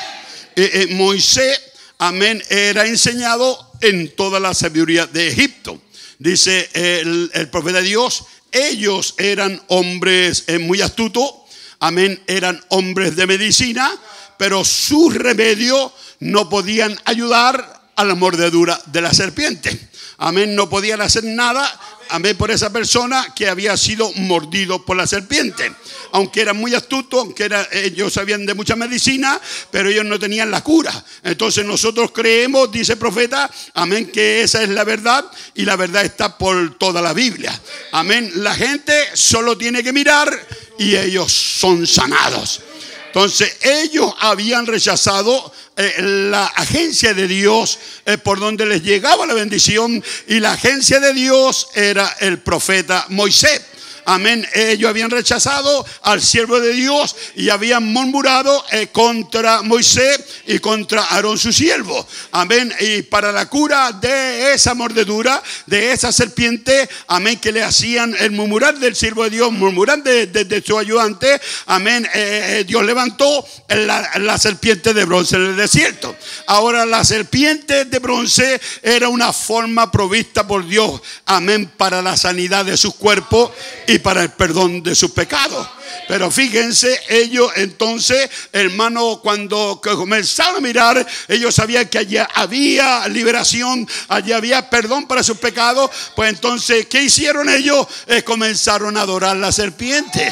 Moisés, amén, era enseñado en toda la sabiduría de Egipto. Dice el profeta de Dios, ellos eran hombres muy astutos, amén, eran hombres de medicina, pero sus remedios no podían ayudar a la mordedura de la serpiente. Amén, no podían hacer nada, amén, por esa persona que había sido mordido por la serpiente. Aunque eran muy astutos, aunque ellos sabían de mucha medicina, pero ellos no tenían la cura. Entonces nosotros creemos, dice el profeta, amén, que esa es la verdad y la verdad está por toda la Biblia. Amén, la gente solo tiene que mirar y ellos son sanados. Entonces ellos habían rechazado la agencia de Dios por donde les llegaba la bendición, y la agencia de Dios era el profeta Moisés. Amén, ellos habían rechazado al siervo de Dios y habían murmurado contra Moisés y contra Aarón su siervo. Amén, y para la cura de esa mordedura, de esa serpiente, amén, que le hacían el murmurar del siervo de Dios, murmurar de su ayudante, amén, Dios levantó la serpiente de bronce en el desierto. Ahora la serpiente de bronce era una forma provista por Dios, amén, para la sanidad de sus cuerpos y para el perdón de sus pecados. Pero fíjense, ellos entonces, hermano, cuando comenzaron a mirar, ellos sabían que allá había liberación, allá había perdón para sus pecados. Pues entonces, ¿qué hicieron ellos? Comenzaron a adorar la serpiente.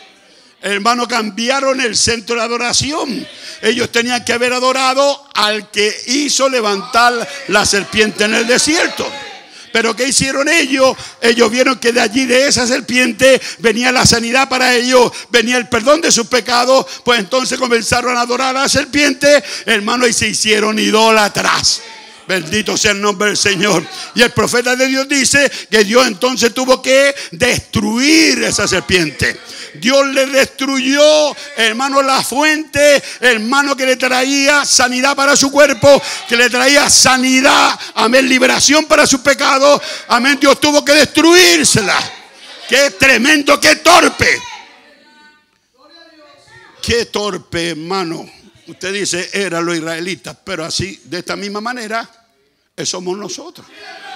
Hermano, cambiaron el centro de adoración. Ellos tenían que haber adorado al que hizo levantar la serpiente en el desierto. Pero ¿qué hicieron ellos? Ellos vieron que de allí, de esa serpiente, venía la sanidad para ellos, venía el perdón de sus pecados. Pues entonces comenzaron a adorar a la serpiente, hermano, y se hicieron idólatras. Bendito sea el nombre del Señor. Y el profeta de Dios dice que Dios entonces tuvo que destruir esa serpiente. Dios le destruyó, hermano, la fuente, hermano, que le traía sanidad para su cuerpo, que le traía sanidad, amén, liberación para sus pecados. Amén, Dios tuvo que destruírsela. Qué tremendo, qué torpe. Qué torpe, hermano. Usted dice, eran los israelitas, pero así, de esta misma manera, somos nosotros.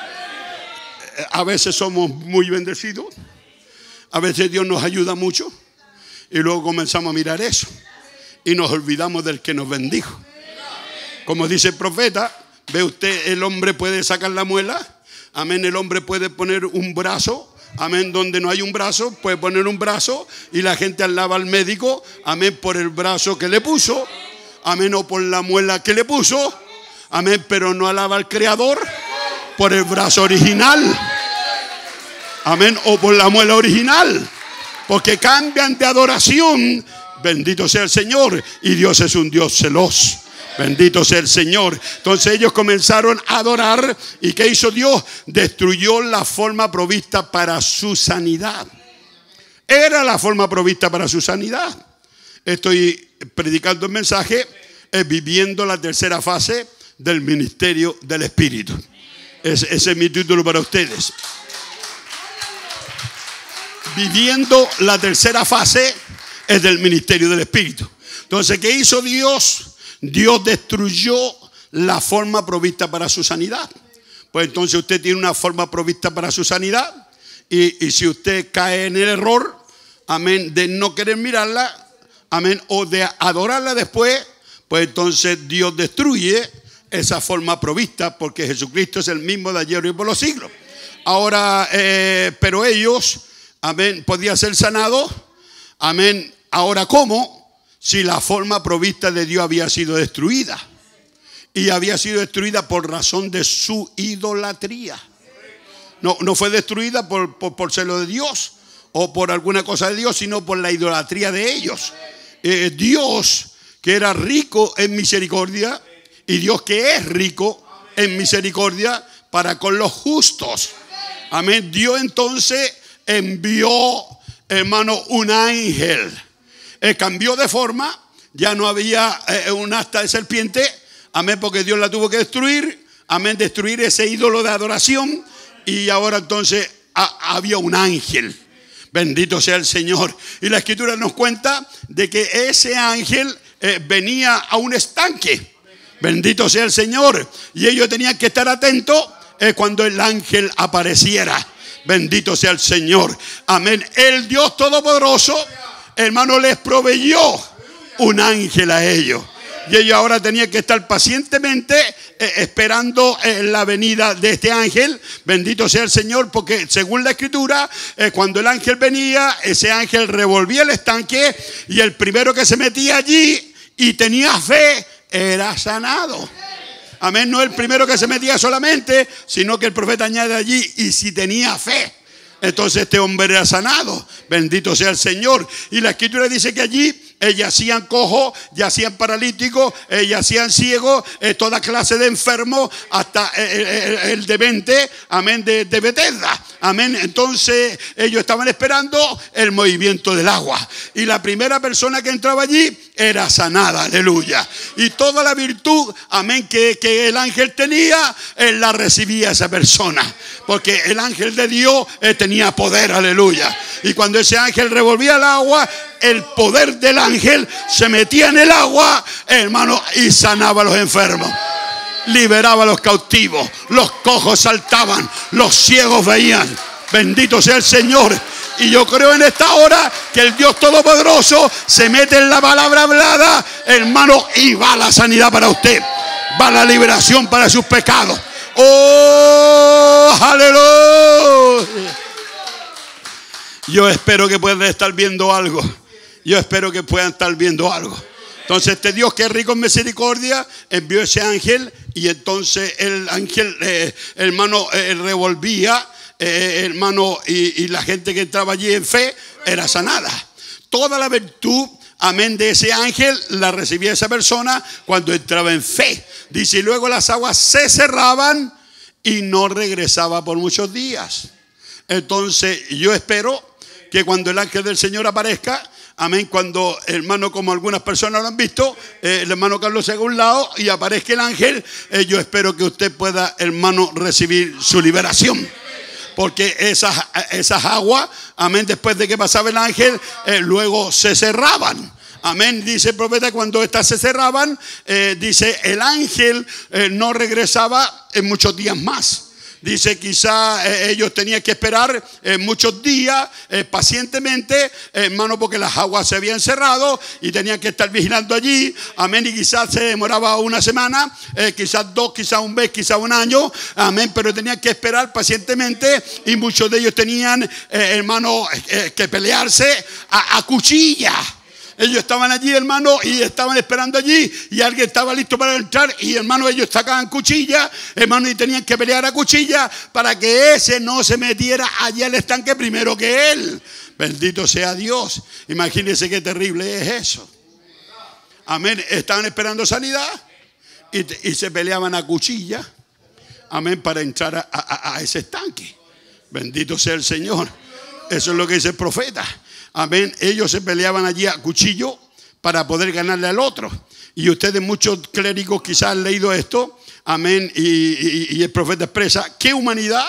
A veces somos muy bendecidos, a veces Dios nos ayuda mucho, y luego comenzamos a mirar eso, y nos olvidamos del que nos bendijo. Como dice el profeta, ve usted, el hombre puede sacar la muela, amén, el hombre puede poner un brazo, amén, donde no hay un brazo, puede poner un brazo, y la gente alaba al médico, amén, por el brazo que le puso, amén, o por la muela que le puso, amén, pero no alaba al Creador por el brazo original, amén, o por la muela original, porque cambian de adoración. Bendito sea el Señor, y Dios es un Dios celoso. Bendito sea el Señor. Entonces ellos comenzaron a adorar, y ¿qué hizo Dios? Destruyó la forma provista para su sanidad. Era la forma provista para su sanidad. Estoy predicando el mensaje, viviendo la tercera fase del ministerio del Espíritu. Ese es mi título para ustedes. Viviendo la tercera fase es del ministerio del Espíritu. Entonces, ¿qué hizo Dios? Dios destruyó la forma provista para su sanidad. Pues entonces usted tiene una forma provista para su sanidad, y si usted cae en el error, amén, de no querer mirarla, amén, o de adorarla después, pues entonces Dios destruye esa forma provista, porque Jesucristo es el mismo de ayer y por los siglos. Ahora, pero ellos, amén, podían ser sanados, amén. Ahora, ¿cómo? Si la forma provista de Dios había sido destruida, y había sido destruida por razón de su idolatría. No fue destruida por celo de Dios o por alguna cosa de Dios, sino por la idolatría de ellos. Dios, que era rico en misericordia, y Dios que es rico en misericordia para con los justos, amén, Dios entonces envió, hermano, un ángel. Cambió de forma, ya no había un asta de serpiente, amén, porque Dios la tuvo que destruir, amén, destruir ese ídolo de adoración. Y ahora entonces había un ángel. Bendito sea el Señor. Y la Escritura nos cuenta de que ese ángel venía a un estanque. Bendito sea el Señor. Y ellos tenían que estar atentos cuando el ángel apareciera. Bendito sea el Señor. Amén. El Dios Todopoderoso, hermano, les proveyó un ángel a ellos. Y ellos ahora tenían que estar pacientemente esperando la venida de este ángel. Bendito sea el Señor, porque según la Escritura, cuando el ángel venía, ese ángel revolvía el estanque y el primero que se metía allí y tenía fe era sanado. Amén, no el primero que se metía solamente, sino que el profeta añade allí, y si tenía fe, entonces este hombre era sanado. Bendito sea el Señor. Y la Escritura dice que allí yacían cojos, yacían paralíticos, yacían ciegos, toda clase de enfermos, hasta el demente, amén, de Betesda. Amén. Entonces ellos estaban esperando el movimiento del agua. Y la primera persona que entraba allí era sanada, aleluya. Y toda la virtud, amén, que el ángel tenía, él la recibía esa persona. Porque el ángel de Dios tenía poder, aleluya. Y cuando ese ángel revolvía el agua, el poder del ángel se metía en el agua, hermano, y sanaba a los enfermos. Liberaba a los cautivos, los cojos saltaban, los ciegos veían. Bendito sea el Señor. Y yo creo en esta hora que el Dios Todopoderoso se mete en la palabra hablada, hermano, y va la sanidad para usted. Va la liberación para sus pecados. ¡Oh, aleluya! Yo espero que puedan estar viendo algo. Yo espero que puedan estar viendo algo. Entonces este Dios que es rico en misericordia envió ese ángel, y entonces el ángel, hermano, revolvía, hermano, y la gente que entraba allí en fe era sanada. Toda la virtud, amén, de ese ángel la recibía esa persona cuando entraba en fe. Dice, y luego las aguas se cerraban y no regresaba por muchos días. Entonces yo espero que cuando el ángel del Señor aparezca, amén, cuando, hermano, como algunas personas lo han visto, el hermano Carlos se haga a un lado y aparezca el ángel, yo espero que usted pueda, hermano, recibir su liberación. Porque esas aguas, amén, después de que pasaba el ángel, luego se cerraban. Amén, dice el profeta, cuando estas se cerraban, dice, el ángel no regresaba en muchos días más. Dice, quizá ellos tenían que esperar muchos días pacientemente, hermano, porque las aguas se habían cerrado y tenían que estar vigilando allí. Amén. Y quizás se demoraba una semana, quizás dos, quizás un mes, quizás un año. Amén. Pero tenían que esperar pacientemente, y muchos de ellos tenían, hermano, que pelearse a cuchilla. Ellos estaban allí, hermano, y estaban esperando allí, y alguien estaba listo para entrar, y hermano, ellos sacaban cuchilla, hermano, y tenían que pelear a cuchilla para que ese no se metiera allí al estanque primero que él. Bendito sea Dios. Imagínense qué terrible es eso. Amén. Estaban esperando sanidad y se peleaban a cuchilla, amén, para entrar a ese estanque. Bendito sea el Señor. Eso es lo que dice el profeta. Amén. Ellos se peleaban allí a cuchillo para poder ganarle al otro. Y ustedes, muchos clérigos, quizás han leído esto. Amén. Y el profeta expresa qué humanidad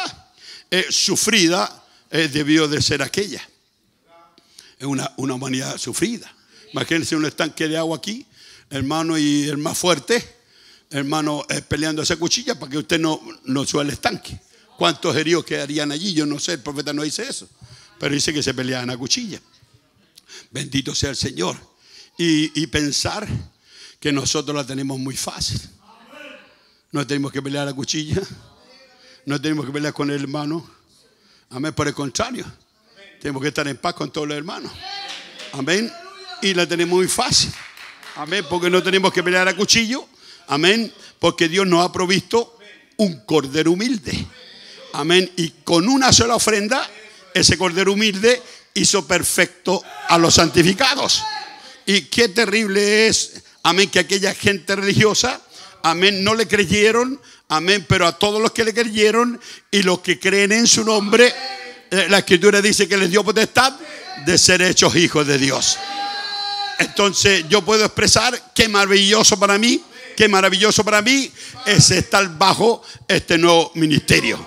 sufrida debió de ser aquella. Es una humanidad sufrida. Imagínense un estanque de agua aquí, hermano, y el más fuerte, hermano, peleando esa cuchilla para que usted no suba al estanque. ¿Cuántos heridos quedarían allí? Yo no sé, el profeta no dice eso, pero dice que se peleaban a cuchilla. Bendito sea el Señor. Y pensar que nosotros la tenemos muy fácil. No tenemos que pelear a cuchilla, no tenemos que pelear con el hermano. Amén. Por el contrario, tenemos que estar en paz con todos los hermanos. Amén. Y la tenemos muy fácil. Amén. Porque no tenemos que pelear a cuchillo. Amén. Porque Dios nos ha provisto un cordero humilde. Amén. Y con una sola ofrenda, ese cordero humilde hizo perfecto a los santificados. Y qué terrible es, amén, que aquella gente religiosa, amén, no le creyeron, amén, pero a todos los que le creyeron y los que creen en su nombre, la Escritura dice que les dio potestad de ser hechos hijos de Dios. Entonces yo puedo expresar qué maravilloso para mí es estar bajo este nuevo ministerio.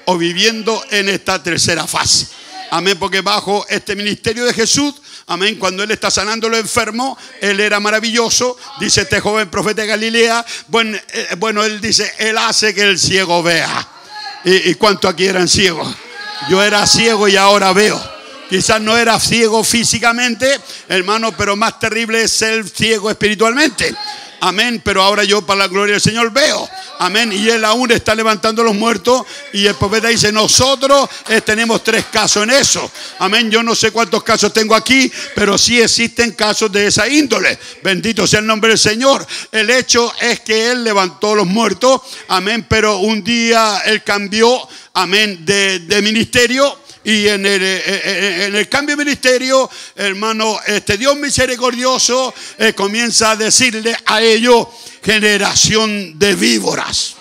o viviendo en esta tercera fase. Amén, porque bajo este ministerio de Jesús, amén, cuando Él está sanando a los enfermos, Él era maravilloso. Dice este joven profeta de Galilea, bueno, Él dice, Él hace que el ciego vea. ¿Y cuántos aquí eran ciegos? Yo era ciego y ahora veo. Quizás no era ciego físicamente, hermano, pero más terrible es ser ciego espiritualmente. Amén, pero ahora yo para la gloria del Señor veo. Amén, y Él aún está levantando a los muertos. Y el profeta dice, nosotros tenemos 3 casos en eso. Amén, yo no sé cuántos casos tengo aquí, pero sí existen casos de esa índole. Bendito sea el nombre del Señor. El hecho es que Él levantó a los muertos. Amén, pero un día Él cambió, amén, de ministerio. Y en el cambio de ministerio, hermano, Dios misericordioso comienza a decirle a ellos, generación de víboras.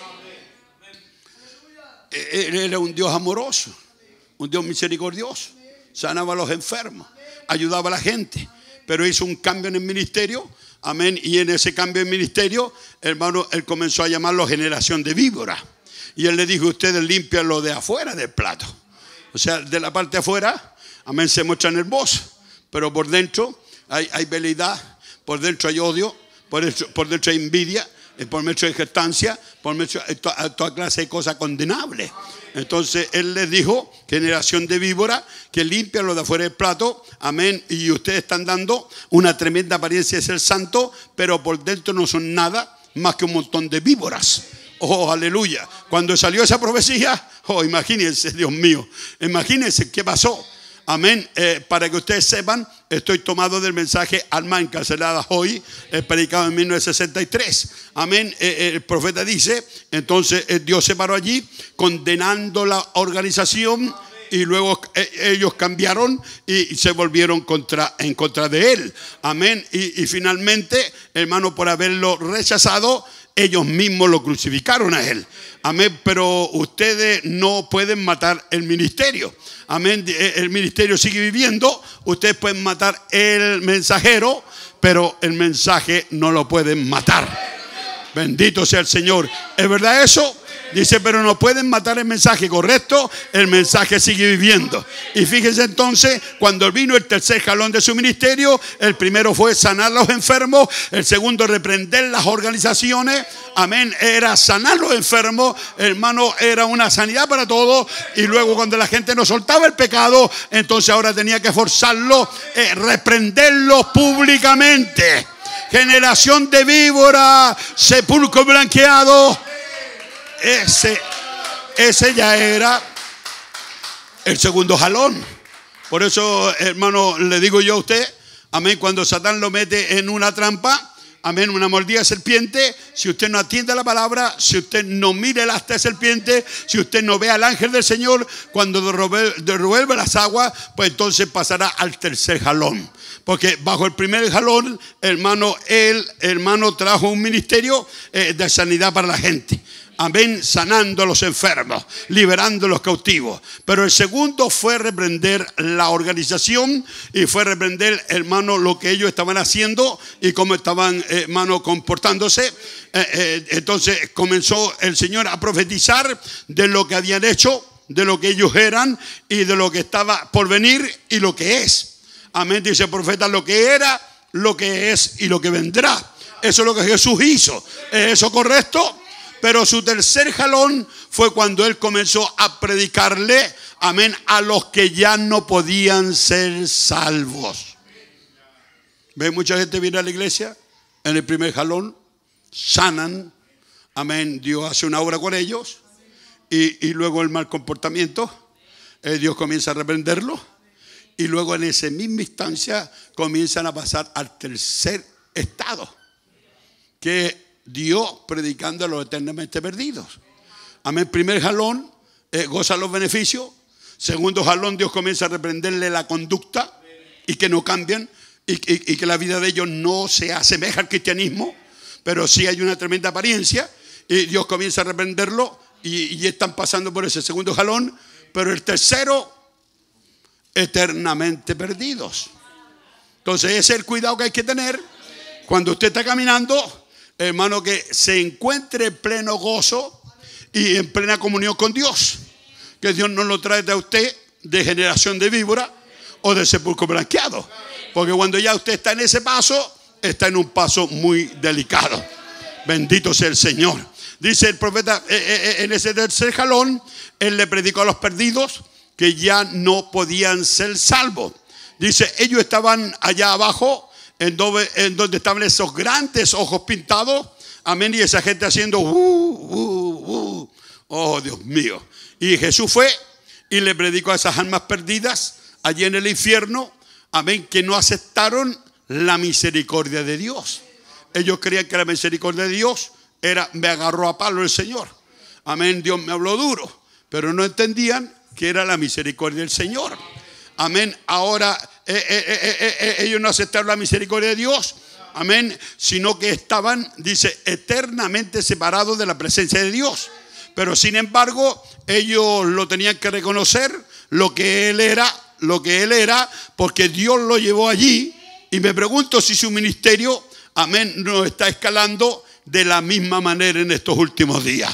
Él era un Dios amoroso, un Dios misericordioso. Sanaba a los enfermos, ayudaba a la gente, pero hizo un cambio en el ministerio. Amén. Y en ese cambio de ministerio, hermano, Él comenzó a llamarlo generación de víboras. Y Él le dijo, ustedes limpian lo de afuera del plato. O sea, de la parte de afuera, amén, se muestran hermosos, pero por dentro hay veleidad, por dentro hay odio, por dentro hay envidia, por dentro hay jactancia, por dentro hay toda clase de cosas condenables. Entonces Él les dijo, generación de víbora, que limpian lo de afuera del plato, amén, y ustedes están dando una tremenda apariencia de ser santo, pero por dentro no son nada más que un montón de víboras. Oh, aleluya. Cuando salió esa profecía, oh, imagínense, Dios mío, imagínense qué pasó. Amén. Para que ustedes sepan, estoy tomado del mensaje Almas Encarceladas Hoy, predicado en 1963. Amén. El profeta dice, entonces Dios se paró allí condenando la organización. Y luego ellos cambiaron y se volvieron en contra de Él. Amén. Y finalmente, hermano, por haberlo rechazado, ellos mismos lo crucificaron a Él. Amén. Pero ustedes no pueden matar el ministerio. Amén. El ministerio sigue viviendo. Ustedes pueden matar el mensajero, pero el mensaje no lo pueden matar. Bendito sea el Señor. ¿Es verdad eso? Dice, pero no pueden matar el mensaje, correcto, el mensaje sigue viviendo. Y fíjense entonces, cuando vino el tercer jalón de su ministerio, el primero fue sanar a los enfermos, el segundo reprender las organizaciones, amén, era sanar a los enfermos, hermano, era una sanidad para todos. Y luego cuando la gente no soltaba el pecado, entonces ahora tenía que forzarlo, reprenderlos públicamente. Generación de víbora, sepulcro blanqueado. Ese ya era el segundo jalón. Por eso, hermano, le digo yo a usted, amén, cuando Satán lo mete en una trampa, amén, una mordida de serpiente, si usted no atiende a la palabra, si usted no mire el asta de serpiente, si usted no ve al ángel del Señor, cuando revuelve las aguas, pues entonces pasará al tercer jalón. Porque bajo el primer jalón, hermano, hermano, trajo un ministerio de sanidad para la gente. Amén, sanando a los enfermos, liberando a los cautivos. Pero el segundo fue reprender la organización y fue reprender, hermano, lo que ellos estaban haciendo y cómo estaban, hermano, comportándose. Entonces comenzó el Señor a profetizar de lo que habían hecho, de lo que ellos eran y de lo que estaba por venir y lo que es. Amén, dice el profeta, lo que era, lo que es y lo que vendrá. Eso es lo que Jesús hizo. ¿Es eso correcto? Pero su tercer jalón fue cuando Él comenzó a predicarle, amén, a los que ya no podían ser salvos. ¿Ven? Mucha gente viene a la iglesia en el primer jalón, sanan, amén, Dios hace una obra con ellos y luego el mal comportamiento, Dios comienza a reprenderlo y luego en esa misma instancia comienzan a pasar al tercer estado, que Dios predicando a los eternamente perdidos. Amén. Primer jalón, goza los beneficios. Segundo jalón, Dios comienza a reprenderle la conducta y que no cambian y que la vida de ellos no se asemeja al cristianismo, pero sí hay una tremenda apariencia y Dios comienza a reprenderlo y están pasando por ese segundo jalón. Pero el tercero, eternamente perdidos. Entonces ese es el cuidado que hay que tener cuando usted está caminando, hermano, que se encuentre en pleno gozo y en plena comunión con Dios. que Dios no lo trae de usted de generación de víbora o de sepulcro blanqueado. Porque cuando ya usted está en ese paso, está en un paso muy delicado. Bendito sea el Señor. Dice el profeta, en ese tercer jalón, él le predicó a los perdidos que ya no podían ser salvos. Dice, ellos estaban allá abajo, en donde estaban esos grandes ojos pintados. Amén. Y esa gente haciendo, oh, Dios mío. Y Jesús fue y le predicó a esas almas perdidas allí en el infierno. Amén. Que no aceptaron la misericordia de Dios. Ellos creían que la misericordia de Dios era, me agarró a palo el Señor. Amén. Dios me habló duro. Pero no entendían que era la misericordia del Señor. Amén. Ahora ellos no aceptaron la misericordia de Dios. Amén. Sino que estaban, dice, eternamente separados de la presencia de Dios. Pero sin embargo, ellos lo tenían que reconocer, lo que Él era, porque Dios lo llevó allí. Y me pregunto si su ministerio, amén, no está escalando de la misma manera en estos últimos días.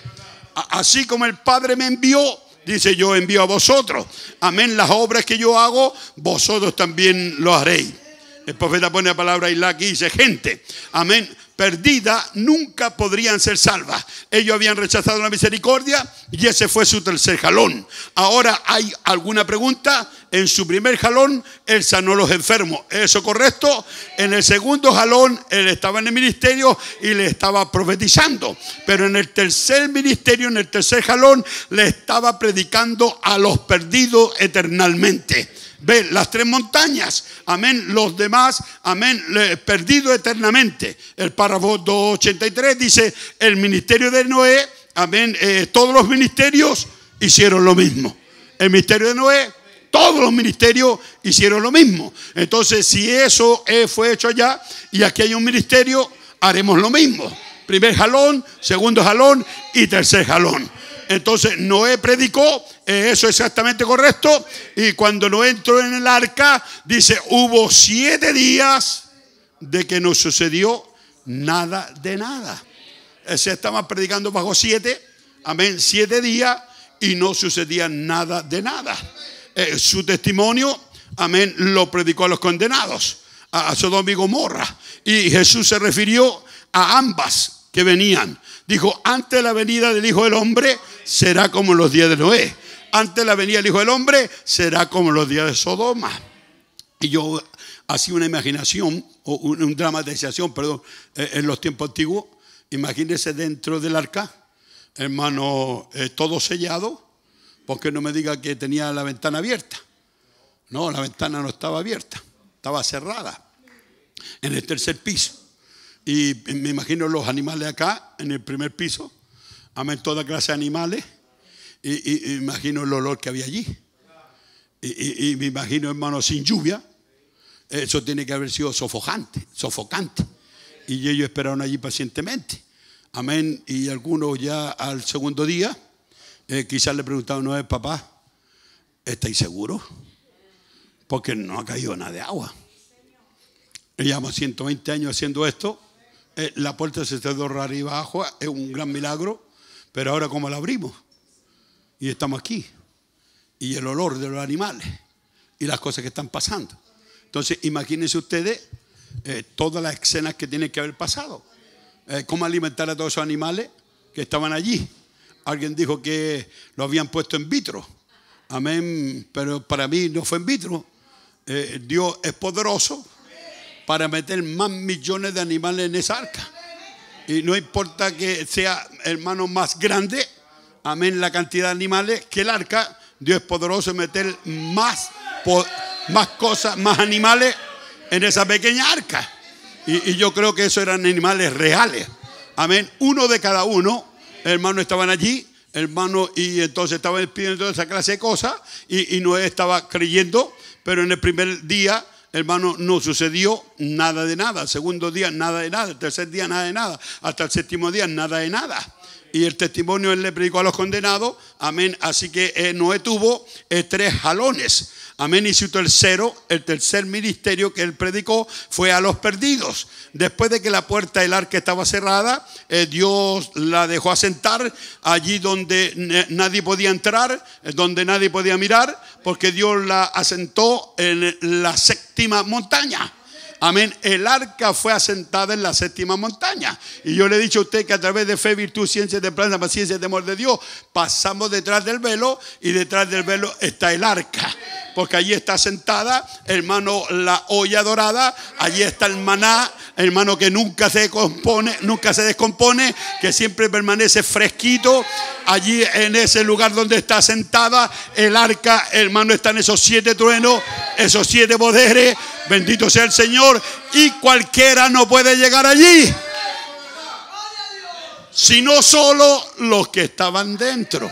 Así como el Padre me envió, dice, yo envío a vosotros. Amén, las obras que yo hago, vosotros también lo haréis. El profeta pone la palabra Isla aquí y dice, gente, amén, perdida, nunca podrían ser salvas. Ellos habían rechazado la misericordia y ese fue su tercer jalón. Ahora hay alguna pregunta. En su primer jalón, él sanó a los enfermos. ¿Eso correcto? En el segundo jalón, él estaba en el ministerio y le estaba profetizando. Pero en el tercer ministerio, en el tercer jalón, le estaba predicando a los perdidos eternamente. Ve las tres montañas, amén, los demás, amén, perdidos eternamente. El párrafo 283 dice, el ministerio de Noé, amén, todos los ministerios hicieron lo mismo. El ministerio de Noé, todos los ministerios hicieron lo mismo. Entonces, si eso fue hecho allá y aquí hay un ministerio, haremos lo mismo. Primer jalón, segundo jalón y tercer jalón. Entonces Noé predicó, eso es exactamente correcto. Y cuando Noé entró en el arca, dice, hubo 7 días de que no sucedió nada de nada. Se estaba predicando bajo 7, amén, 7 días y no sucedía nada de nada. Su testimonio, amén, lo predicó a los condenados, a Sodoma y Gomorra. Y Jesús se refirió a ambas que venían. Dijo, antes de la venida del Hijo del Hombre será como los días de Noé. Antes de la venida del Hijo del Hombre será como los días de Sodoma. Y yo hacía una imaginación, o una dramatización, perdón, en los tiempos antiguos. Imagínense dentro del arca, hermano, todo sellado. Porque no me diga que tenía la ventana abierta. No, la ventana no estaba abierta, estaba cerrada. En el tercer piso. Y me imagino los animales acá, en el primer piso. Amén, toda clase de animales. Y imagino el olor que había allí. Y me imagino, hermano, sin lluvia. Eso tiene que haber sido sofocante. Y ellos esperaron allí pacientemente. Amén. Y algunos ya al segundo día, quizás le preguntaban, ¿no, papá, estáis seguros? Porque no ha caído nada de agua. Llevamos 120 años haciendo esto. La puerta se cerró arriba abajo, es un gran milagro. Pero ahora, ¿cómo la abrimos? Y estamos aquí. Y el olor de los animales y las cosas que están pasando. Entonces, imagínense ustedes todas las escenas que tienen que haber pasado. ¿Cómo alimentar a todos esos animales que estaban allí? Alguien dijo que lo habían puesto en vitro. Amén. Pero para mí no fue en vitro. Dios es poderoso para meter más millones de animales en esa arca. Y no importa que sea, hermano, más grande, amén, la cantidad de animales que el arca, Dios es poderoso en meter más cosas, más animales en esa pequeña arca. Y yo creo que esos eran animales reales. Amén. Uno de cada uno, hermano, estaban allí, hermano, y entonces estaban pidiendo toda esa clase de cosas. Y Noé estaba creyendo, pero en el primer día, hermano, no sucedió nada de nada. El segundo día, nada de nada. El tercer día, nada de nada. Hasta el séptimo día, nada de nada. y el testimonio él le predicó a los condenados, amén. Así que Noé tuvo 3 jalones, amén. Y su el tercer ministerio que él predicó fue a los perdidos. Después de que la puerta del arca estaba cerrada, Dios la dejó asentar allí donde nadie podía entrar, donde nadie podía mirar, porque Dios la asentó en la 7ª montaña. Amén. El arca fue asentada en la 7ª montaña. Y yo le he dicho a usted que a través de fe, virtud, ciencia, templanza, paciencia y temor de Dios, pasamos detrás del velo, y detrás del velo está el arca. Porque allí está sentada, hermano, la olla dorada. Allí está el maná, hermano, que nunca se descompone, que siempre permanece fresquito. Allí en ese lugar donde está sentada el arca, hermano, están esos 7 truenos, esos 7 poderes. Bendito sea el Señor. Y cualquiera no puede llegar allí, sino solo los que estaban dentro.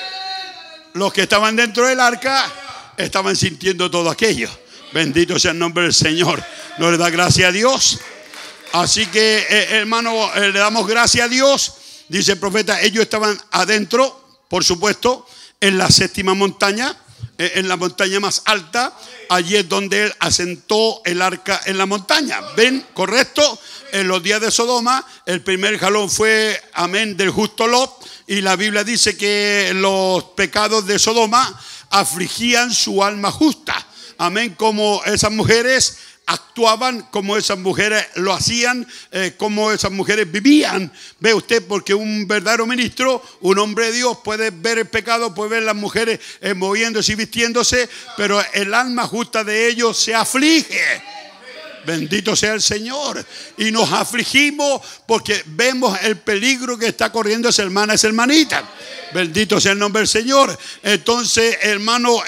Los que estaban dentro del arca estaban sintiendo todo aquello. Bendito sea el nombre del Señor. ¿No le da gracias a Dios? Así que, hermano, le damos gracias a Dios. Dice el profeta, ellos estaban adentro, por supuesto, en la 7ª montaña, en la montaña más alta. Allí es donde él asentó el arca en la montaña. ¿Ven? ¿Correcto? En los días de Sodoma, el primer jalón fue, amén, del justo Lot. Y la Biblia dice que los pecados de Sodoma afligían su alma justa. Amén. Como esas mujeres actuaban, como esas mujeres lo hacían, como esas mujeres vivían. Ve usted, porque un verdadero ministro, un hombre de Dios, puede ver el pecado, puede ver las mujeres moviéndose y vistiéndose, pero el alma justa de ellos se aflige. Bendito sea el Señor. Y nos afligimos porque vemos el peligro que está corriendo esa hermana, esa hermanita. Bendito sea el nombre del Señor. Entonces, hermano,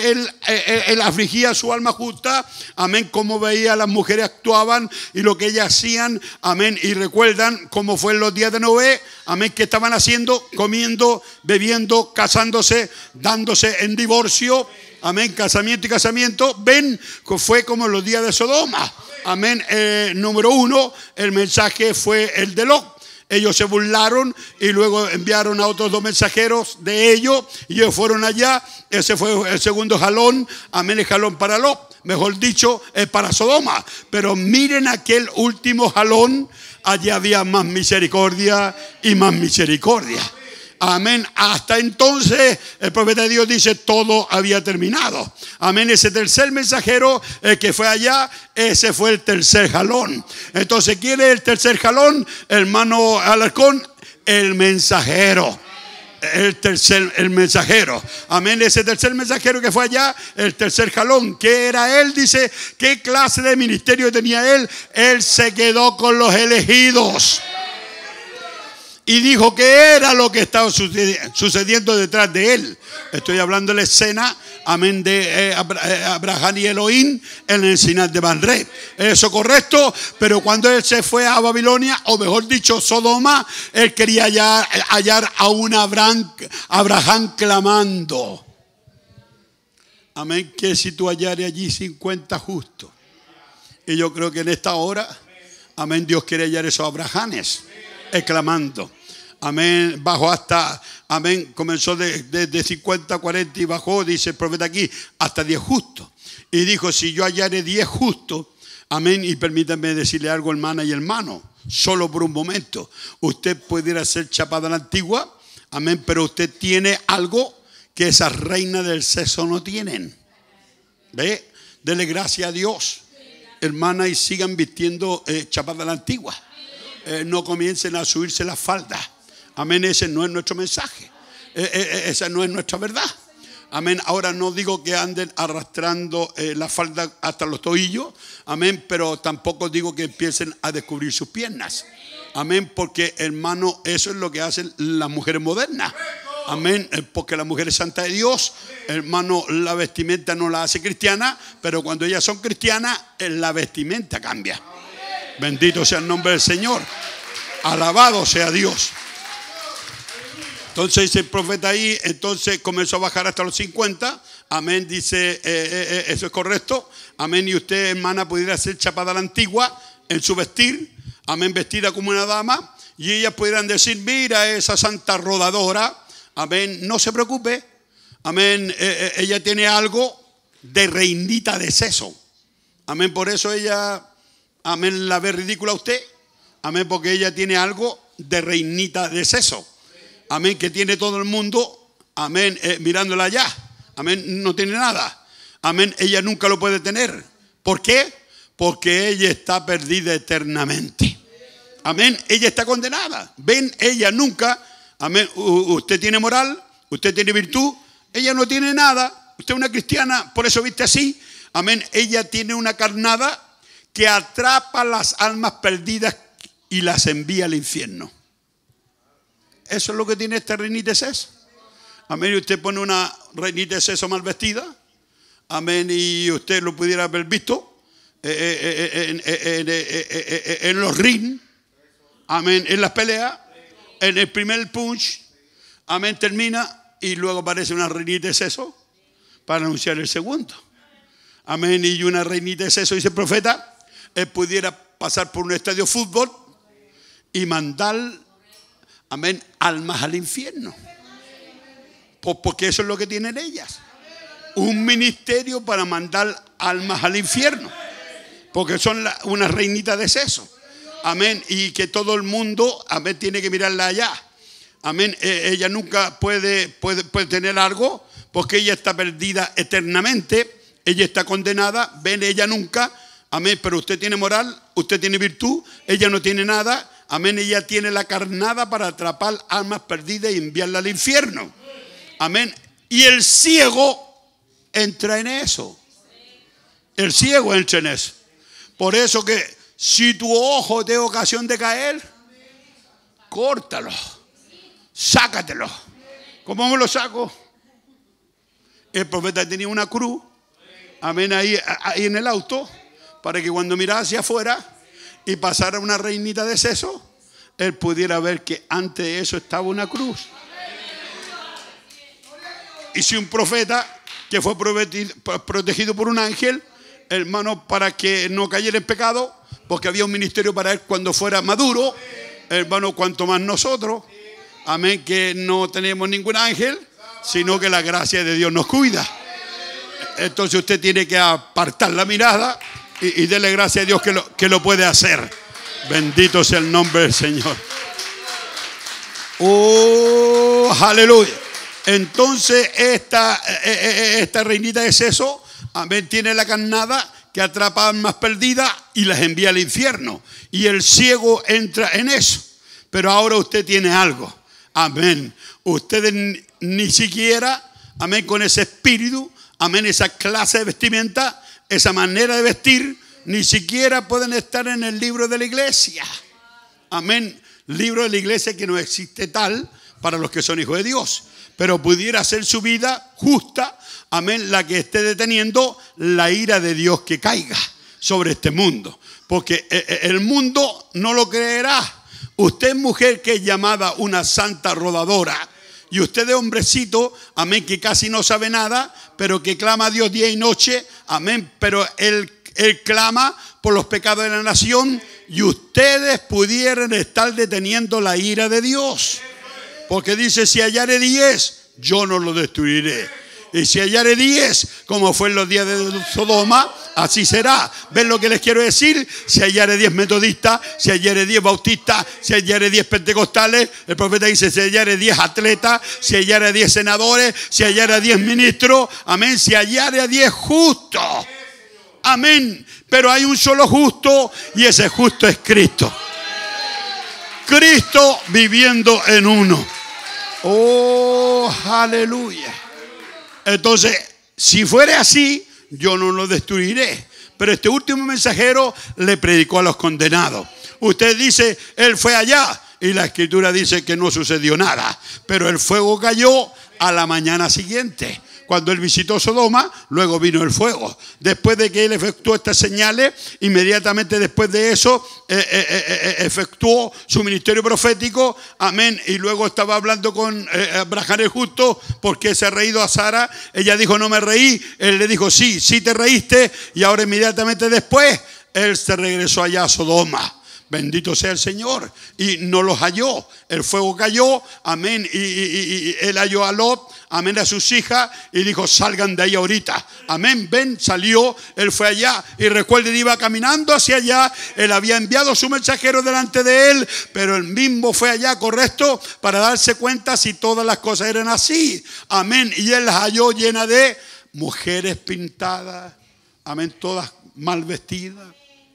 él afligía su alma justa. Amén. Como veía a las mujeres actuaban y lo que ellas hacían. Amén. Y recuerdan cómo fue en los días de Noé. Amén. Que estaban haciendo, comiendo, bebiendo, casándose, dándose en divorcio. Amén. Casamiento y casamiento. Ven, fue como en los días de Sodoma. Amén. Número 1, el mensaje fue el de Lot. Ellos se burlaron y luego enviaron a otros 2 mensajeros de ellos. Y ellos fueron allá. Ese fue el segundo jalón. Amén. El jalón para Lot. Mejor dicho, para Sodoma. Pero miren aquel último jalón. Allí había más misericordia y más misericordia. Amén. Hasta entonces el profeta de Dios dice todo había terminado. Amén. Ese tercer mensajero que fue allá, ese fue el tercer jalón. Entonces, ¿quién es el tercer jalón? Hermano Alarcón, el mensajero. El mensajero. Amén. Ese tercer mensajero que fue allá, el tercer jalón. ¿Qué era él? Dice, ¿qué clase de ministerio tenía él? Él se quedó con los elegidos. Y dijo que era lo que estaba sucediendo detrás de él. Estoy hablando de la escena, amén, de Abraham y Elohim en el Sinai de Manré. Eso correcto, pero cuando él se fue a Babilonia, o mejor dicho, Sodoma, él quería hallar a un Abraham clamando. Amén, que si tú hallares allí 50 justos. Y yo creo que en esta hora, amén, Dios quiere hallar esos Abrahames clamando. Amén, bajó hasta, amén, comenzó de 50 a 40 y bajó, dice el profeta aquí, hasta 10 justos. Y dijo, si yo hallaré 10 justos, amén, y permítanme decirle algo, hermana y hermano, solo por un momento, usted pudiera ser chapada a la antigua, amén, pero usted tiene algo que esas reinas del sexo no tienen. ¿Ve? Dele gracias a Dios, hermana, y sigan vistiendo chapada a la antigua. No comiencen a subirse las faldas. Amén, ese no es nuestro mensaje. Esa no es nuestra verdad. Amén, ahora no digo que anden arrastrando la falda hasta los tobillos. Amén, pero tampoco digo que empiecen a descubrir sus piernas. Amén, porque hermano, eso es lo que hacen las mujeres modernas. Amén, porque la mujer es santa de Dios. Hermano, la vestimenta no la hace cristiana, pero cuando ellas son cristianas, la vestimenta cambia. Bendito sea el nombre del Señor. Alabado sea Dios. Entonces dice el profeta ahí, entonces comenzó a bajar hasta los 50. Amén, dice, eso es correcto. Amén, y usted, hermana, pudiera ser chapada a la antigua en su vestir. Amén, vestida como una dama. Y ellas pudieran decir, mira esa santa rodadora, amén, no se preocupe, amén, ella tiene algo de reinita de seso, amén, por eso ella, amén, la ve ridícula a usted, amén, porque ella tiene algo de reinita de seso, amén, que tiene todo el mundo, amén, mirándola allá, amén, no tiene nada, amén, ella nunca lo puede tener. ¿Por qué? Porque ella está perdida eternamente. Amén, ella está condenada. Ven, ella nunca, amén, usted tiene moral, usted tiene virtud, ella no tiene nada. Usted es una cristiana, por eso viste así. Amén, ella tiene una carnada que atrapa las almas perdidas y las envía al infierno. Eso es lo que tiene esta reinita de seso. Amén, y usted pone una reinita de seso mal vestida, amén, y usted lo pudiera haber visto en los ring. Amén, en las peleas, en el primer punch, amén, termina y luego aparece una reinita de seso para anunciar el segundo. Amén, y una reinita de seso, dice el profeta, él pudiera pasar por un estadio de fútbol y mandar, amén, almas al infierno. Porque eso es lo que tienen ellas. Un ministerio para mandar almas al infierno. Porque son una reinita de seso. Amén, y que todo el mundo, amén, tiene que mirarla allá. Amén, ella nunca puede tener algo porque ella está perdida eternamente. Ella está condenada, ven, ella nunca. Amén, pero usted tiene moral, usted tiene virtud, ella no tiene nada. Amén, ella tiene la carnada para atrapar almas perdidas y enviarla al infierno. Amén, y el ciego entra en eso. El ciego entra en eso. Por eso que si tu ojo te da ocasión de caer, córtalo, sácatelo. ¿Cómo me lo saco? El profeta tenía una cruz, amén, ahí en el auto, para que cuando mirara hacia afuera y pasara una reinita de seso, él pudiera ver que antes de eso estaba una cruz. Y si un profeta que fue protegido por un ángel, hermano, para que no cayera en pecado, porque había un ministerio para él cuando fuera maduro, hermano, cuanto más nosotros, amén, que no tenemos ningún ángel, sino que la gracia de Dios nos cuida. Entonces usted tiene que apartar la mirada y darle gracias a Dios que lo puede hacer. Bendito sea el nombre del Señor. Oh, aleluya. Entonces esta reinita de seso, amén, tiene la carnada que atrapa almas perdidas y las envía al infierno. Y el ciego entra en eso. Pero ahora usted tiene algo. Amén. Ustedes ni siquiera, amén, con ese espíritu, amén, esa clase de vestimenta, esa manera de vestir, ni siquiera pueden estar en el libro de la iglesia. Amén. Libro de la iglesia que no existe tal para los que son hijos de Dios. Pero pudiera ser su vida justa, amén, la que esté deteniendo la ira de Dios que caiga sobre este mundo. Porque el mundo no lo creerá. Usted, mujer que es llamada una santa rodadora, y usted de hombrecito, amén, que casi no sabe nada, pero que clama a Dios día y noche, amén, pero él clama por los pecados de la nación, y ustedes pudieran estar deteniendo la ira de Dios. Porque dice, si hallare 10, yo no lo destruiré. Y si hallare 10, como fue en los días de Sodoma, así será. ¿Ven lo que les quiero decir? Si hallare 10 metodistas, si hallare 10 bautistas, si hallare 10 pentecostales, el profeta dice, si hallare 10 atletas, si hallare 10 senadores, si hallare 10 ministros, amén, si hallare 10 justos, amén. Pero hay un solo justo y ese justo es Cristo. Cristo viviendo en uno. Oh, aleluya. Entonces, si fuera así, yo no lo destruiré. Pero este último mensajero le predicó a los condenados. Usted dice, él fue allá. Y la escritura dice que no sucedió nada. Pero el fuego cayó a la mañana siguiente. Cuando él visitó Sodoma, luego vino el fuego. Después de que él efectuó estas señales, inmediatamente después de eso, efectuó su ministerio profético. Amén. Y luego estaba hablando con Abraham el justo, porque se ha reído a Sara. Ella dijo, no me reí. Él le dijo, sí te reíste. Y ahora inmediatamente después, él se regresó allá a Sodoma. Bendito sea el Señor. Y no los halló. El fuego cayó. Amén. Y él halló a Lot. Amén. A sus hijas. Y dijo, salgan de ahí ahorita. Amén. Ven, salió. Él fue allá. Y recuerden, iba caminando hacia allá. Él había enviado su mensajero delante de él. Pero él mismo fue allá, correcto, para darse cuenta si todas las cosas eran así. Amén. Y él las halló llena de mujeres pintadas. Amén. Todas mal vestidas,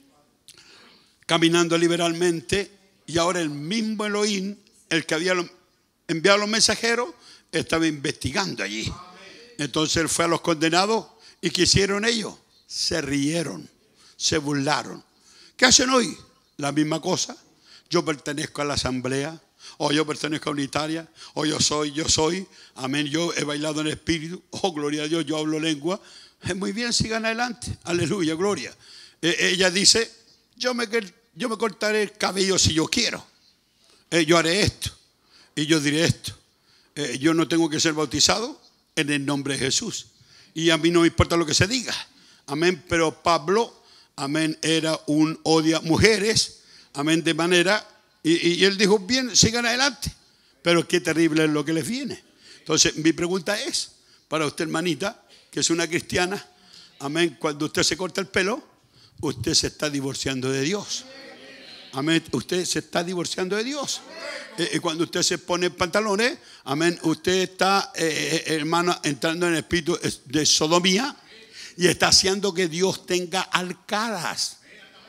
caminando liberalmente, y ahora el mismo Elohim, el que había enviado a los mensajeros, estaba investigando allí. Entonces él fue a los condenados, y ¿qué hicieron ellos? Se rieron, se burlaron. ¿Qué hacen hoy? La misma cosa. Yo pertenezco a la asamblea, o yo pertenezco a Unitaria, o yo soy, amén, yo he bailado en espíritu, oh gloria a Dios, yo hablo lengua. Muy bien, sigan adelante, aleluya, gloria. Ella dice, yo me cortaré el cabello si yo quiero. Yo haré esto y yo diré esto. Yo no tengo que ser bautizado en el nombre de Jesús. Y a mí no me importa lo que se diga. Amén. Pero Pablo, amén, era un odia mujeres. Amén, de manera. Y él dijo, bien, sigan adelante. Pero qué terrible es lo que les viene. Entonces, mi pregunta es, para usted, hermanita, que es una cristiana, amén, cuando usted se corta el pelo, usted se está divorciando de Dios. Amén, usted se está divorciando de Dios. Cuando usted se pone pantalones, amén, usted está, hermano, entrando en el espíritu de sodomía y está haciendo que Dios tenga arcadas.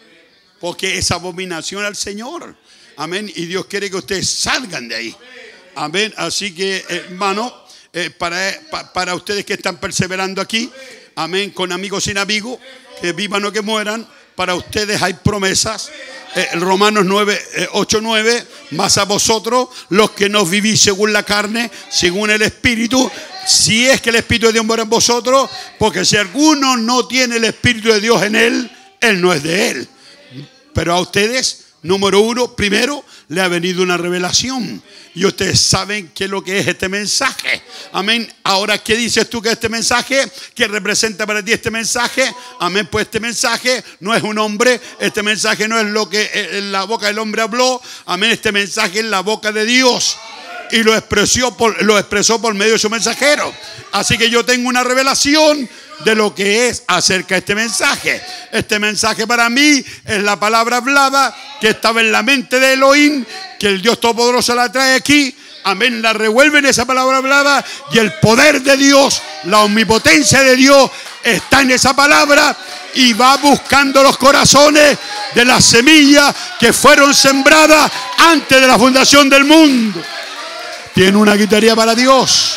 Porque es abominación al Señor. Amén, y Dios quiere que ustedes salgan de ahí. Amén, así que, hermano, para ustedes que están perseverando aquí, amén, con amigos sin amigos, que vivan o que mueran, para ustedes hay promesas. Romanos 8:9, más a vosotros, los que no vivís según la carne, según el Espíritu, si es que el Espíritu de Dios mora en vosotros, porque si alguno no tiene el Espíritu de Dios en él, él no es de él. Pero a ustedes, número uno, primero, le ha venido una revelación. Y ustedes saben qué es lo que es este mensaje. Amén. Ahora, ¿qué dices tú que este mensaje? ¿Qué representa para ti este mensaje? Amén. Pues este mensaje no es un hombre. Este mensaje no es lo que en la boca del hombre habló. Amén. Este mensaje es la boca de Dios. Y lo expresó por medio de su mensajero. Así que yo tengo una revelación de lo que es acerca de este mensaje. Este mensaje para mí es la palabra hablada que estaba en la mente de Elohim, que el Dios Todopoderoso la trae aquí. Amén, la revuelve en esa palabra hablada y el poder de Dios, la omnipotencia de Dios está en esa palabra y va buscando los corazones de las semillas que fueron sembradas antes de la fundación del mundo. Tiene una guitarra para Dios.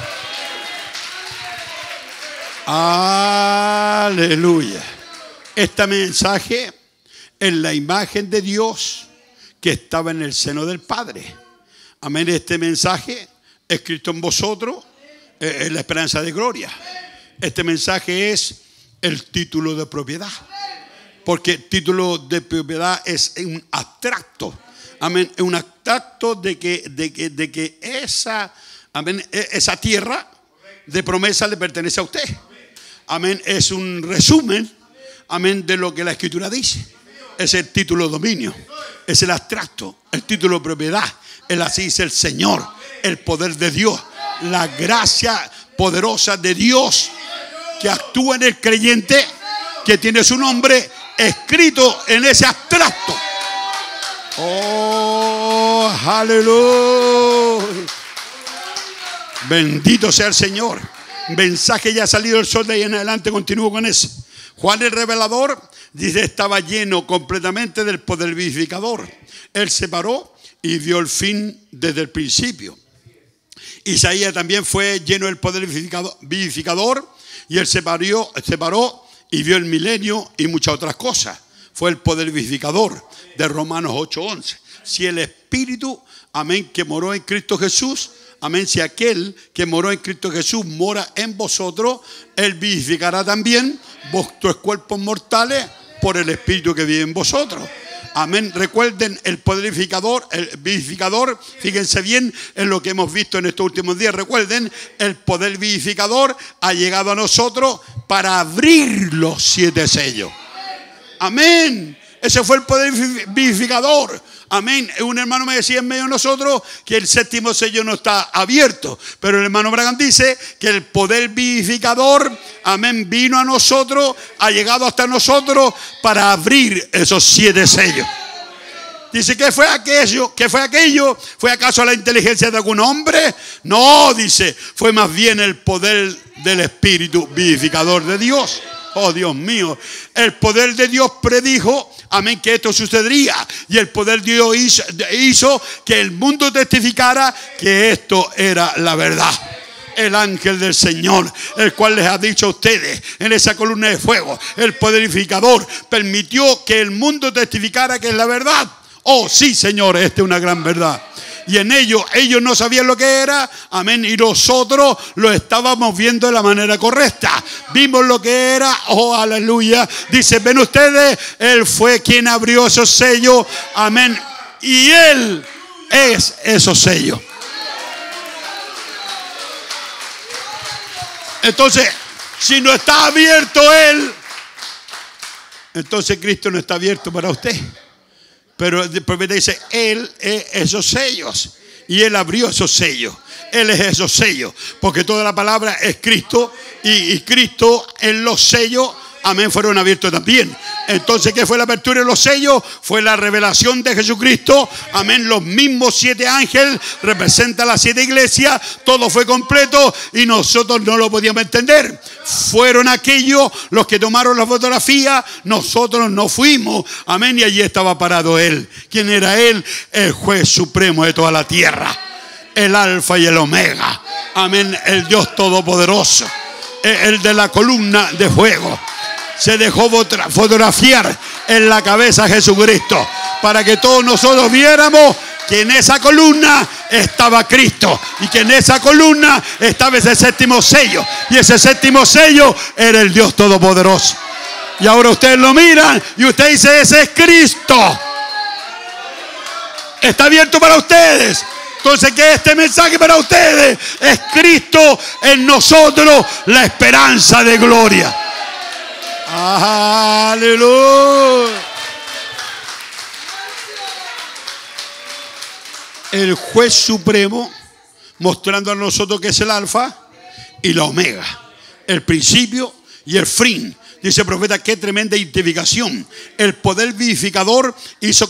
Aleluya. Este mensaje es la imagen de Dios que estaba en el seno del Padre. Amén. Este mensaje escrito en vosotros es la esperanza de gloria. Este mensaje es el título de propiedad. Porque el título de propiedad es un abstracto. Amén. Es un abstracto de que esa tierra de promesa le pertenece a usted. Amén. Es un resumen, amén, de lo que la Escritura dice. Es el título de dominio. Es el abstracto, el título de propiedad. Él así dice el Señor, el poder de Dios, la gracia poderosa de Dios que actúa en el creyente, que tiene su nombre escrito en ese abstracto. Oh, aleluya. Bendito sea el Señor. Mensaje ya ha salido el sol de ahí en adelante, continúo con eso. Juan el revelador dice, estaba lleno completamente del poder vivificador. Él se paró y vio el fin desde el principio. Isaías también fue lleno del poder vivificador y él se paró y vio el milenio y muchas otras cosas. Fue el poder vivificador de Romanos 8:11. Si el Espíritu, amén, que moró en Cristo Jesús, amén, si aquel que moró en Cristo Jesús mora en vosotros, Él vivificará también vuestros cuerpos mortales por el Espíritu que vive en vosotros. Amén. Recuerden el poder vivificador, fíjense bien en lo que hemos visto en estos últimos días. Recuerden, el poder vivificador ha llegado a nosotros para abrir los 7 sellos. Amén. Ese fue el poder vivificador. Amén. Un hermano me decía en medio de nosotros que el séptimo sello no está abierto. Pero el hermano Branham dice que el poder vivificador, amén, vino a nosotros, ha llegado hasta nosotros para abrir esos 7 sellos. Dice, ¿qué fue aquello? ¿Qué fue aquello? ¿Fue acaso la inteligencia de algún hombre? No, dice, fue más bien el poder del Espíritu vivificador de Dios. Oh, Dios mío, el poder de Dios predijo, amén, que esto sucedería. Y el poder de Dios hizo que el mundo testificara que esto era la verdad. El ángel del Señor, el cual les ha dicho a ustedes en esa columna de fuego, el poder vivificador, permitió que el mundo testificara que es la verdad. Oh, sí, Señor, esta es una gran verdad. Y en ellos no sabían lo que era, amén, y nosotros lo estábamos viendo de la manera correcta. Vimos lo que era, oh, aleluya. Dice, ven ustedes, Él fue quien abrió esos sellos, amén, y Él es esos sellos. Entonces, si no está abierto Él, entonces Cristo no está abierto para usted. Pero el profeta dice, Él es esos sellos. Y Él abrió esos sellos. Él es esos sellos. Porque toda la palabra es Cristo. Y Cristo en los sellos, amén, fueron abiertos también. Entonces, ¿qué fue la apertura de los sellos? Fue la revelación de Jesucristo. Amén, los mismos 7 ángeles representan las 7 iglesias. Todo fue completo y nosotros no lo podíamos entender. Fueron aquellos los que tomaron la fotografía. Nosotros no fuimos. Amén, y allí estaba parado Él. ¿Quién era Él? El juez supremo de toda la tierra. El alfa y el omega. Amén, el Dios todopoderoso. El de la columna de fuego. Se dejó fotografiar en la cabeza de Jesucristo para que todos nosotros viéramos que en esa columna estaba Cristo y que en esa columna estaba ese séptimo sello, y ese séptimo sello era el Dios todopoderoso. Y ahora ustedes lo miran y usted dice, ese es Cristo. Está abierto para ustedes. Entonces, que este mensaje para ustedes es Cristo en nosotros, la esperanza de gloria. Aleluya. El juez supremo mostrando a nosotros que es el alfa y la omega, el principio y el fin. Dice el profeta, qué tremenda identificación. El poder vivificador hizo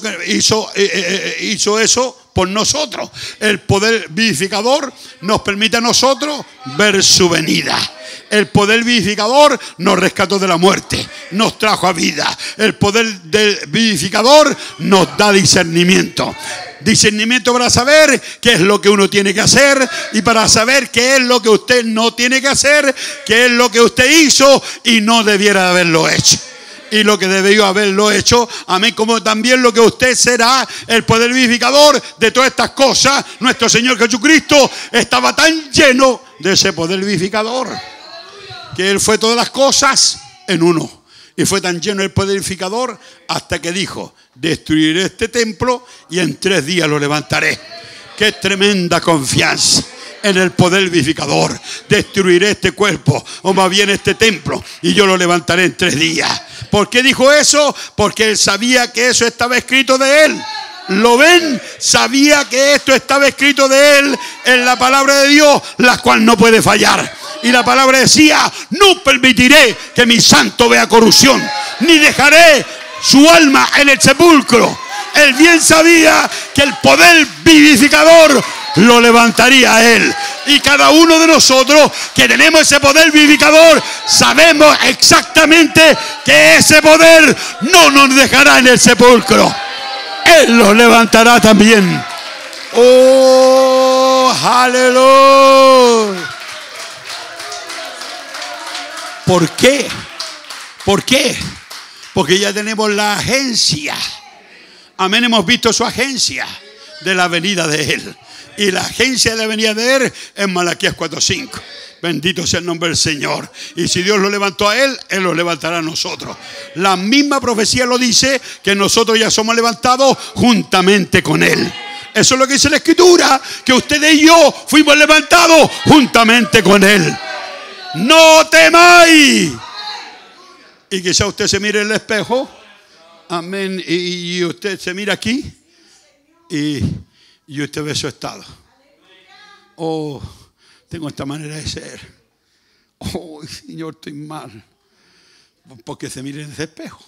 eso por nosotros. El poder vivificador nos permite a nosotros ver su venida. El poder vivificador nos rescató de la muerte, nos trajo a vida. El poder del vivificador nos da discernimiento. Discernimiento para saber qué es lo que uno tiene que hacer y para saber qué es lo que usted no tiene que hacer, qué es lo que usted hizo y no debiera de haberlo hecho. Y lo que debió haberlo hecho, amén, como también lo que usted será, el poder vivificador de todas estas cosas. Nuestro Señor Jesucristo estaba tan lleno de ese poder vivificador que Él fue todas las cosas en uno. Y fue tan lleno el poder vivificador hasta que dijo, destruiré este templo y en 3 días lo levantaré. Qué tremenda confianza en el poder vivificador. Destruiré este cuerpo, o más bien este templo, y yo lo levantaré en 3 días. ¿Por qué dijo eso? Porque Él sabía que eso estaba escrito de Él. ¿Lo ven? Sabía que esto estaba escrito de Él en la palabra de Dios, la cual no puede fallar. Y la palabra decía, no permitiré que mi santo vea corrupción, ni dejaré su alma en el sepulcro. Él bien sabía que el poder vivificador lo levantaría a Él. Y cada uno de nosotros que tenemos ese poder vivificador, sabemos exactamente que ese poder no nos dejará en el sepulcro. Él los levantará también. Oh, aleluya. ¿Por qué? ¿Por qué? Porque ya tenemos la agencia. Amén, hemos visto su agencia de la venida de Él. Y la agencia de la venida de Él es Malaquías 4:5. Bendito sea el nombre del Señor. Y si Dios lo levantó a Él, Él lo levantará a nosotros. La misma profecía lo dice, que nosotros ya somos levantados juntamente con Él. Eso es lo que dice la Escritura, que ustedes y yo fuimos levantados juntamente con Él. No temáis. Y quizá usted se mire en el espejo Amén. Y usted se mira aquí y usted ve su estado. Oh, tengo esta manera de ser. Oh, Señor, estoy mal. Porque se mira en ese espejo.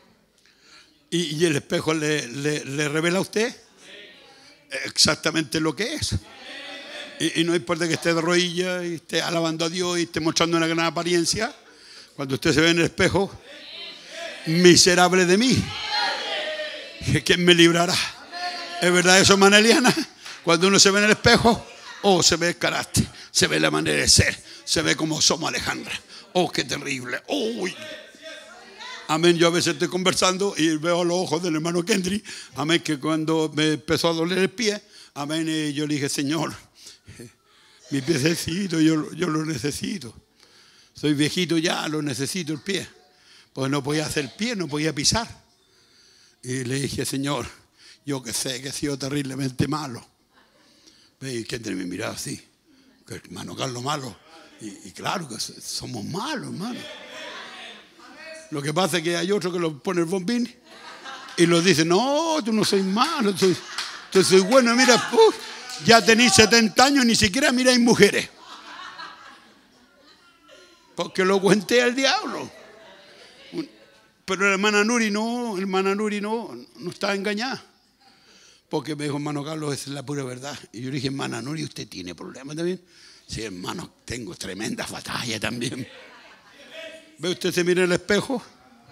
Y el espejo le revela a usted exactamente lo que es. Y no importa que esté de rodillas y esté alabando a Dios y esté mostrando una gran apariencia. Cuando usted se ve en el espejo, miserable de mí, ¿quién me librará? ¿Es verdad eso, hermana Eliana? Cuando uno se ve en el espejo, oh, se ve el carácter, se ve la manera de ser, se ve como somos Alejandra. Oh, qué terrible. Uy. Amén. Yo a veces estoy conversando y veo los ojos del hermano Kendry. Amén. Que cuando me empezó a doler el pie, amén, y yo le dije, Señor, mi piececito, yo lo necesito. Soy viejito ya, lo necesito el pie. Pues no podía hacer pie, no podía pisar. Y le dije, Señor, yo que sé que he sido terriblemente malo. Y Kendry me miraba así, que hermano Carlos malo. Y claro que somos malos, hermano. Lo que pasa es que hay otro que lo pone el bombín y lo dice, no, tú no soy malo, tú soy bueno. Mira, ya tenéis 70 años, ni siquiera miráis mujeres. Porque lo cuenté al diablo. Pero la hermana Nuri no estaba engañada. Porque me dijo, hermano Carlos, esa es la pura verdad. Y yo le dije, hermana Nuri, ¿usted tiene problemas también? Sí, hermano, tengo tremenda batalla también. ¿Ve usted se mira en el espejo?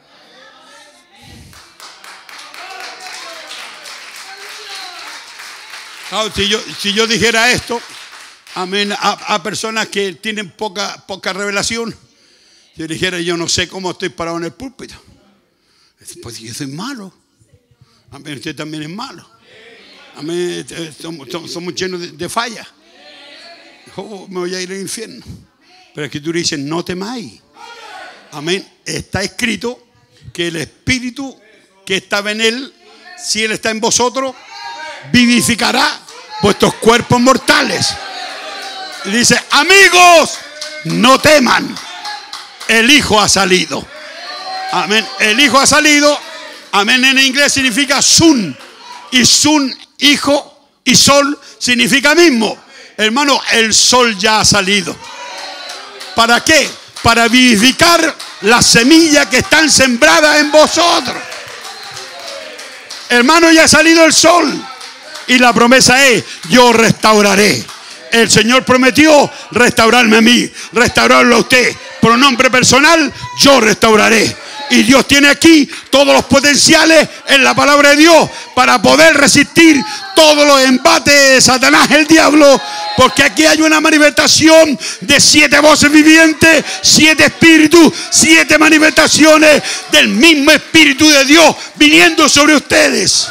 Claro, si yo dijera esto, amén, a personas que tienen poca revelación, si yo dijera, yo no sé cómo estoy parado en el púlpito. Pues yo soy malo. Amén, usted también es malo. Amén, somos llenos de fallas. Oh, me voy a ir al infierno. Pero es que tú dices, no temáis. Amén. Está escrito que el Espíritu que estaba en él, si él está en vosotros, vivificará vuestros cuerpos mortales. Y dice, amigos, no teman. El Hijo ha salido. Amén. El Hijo ha salido. Amén. En inglés significa sun. Y sun, hijo, y sol significa mismo. Hermano, el sol ya ha salido. ¿Para qué? Para vivificar las semillas que están sembradas en vosotros. Hermano, ya ha salido el sol. Y la promesa es, yo restauraré. El Señor prometió restaurarme a mí, restaurarlo a usted. Pronombre personal, yo restauraré. Y Dios tiene aquí todos los potenciales en la palabra de Dios para poder resistir todos los embates de Satanás, el diablo. Porque aquí hay una manifestación de 7 voces vivientes, 7 espíritus, 7 manifestaciones del mismo Espíritu de Dios viniendo sobre ustedes.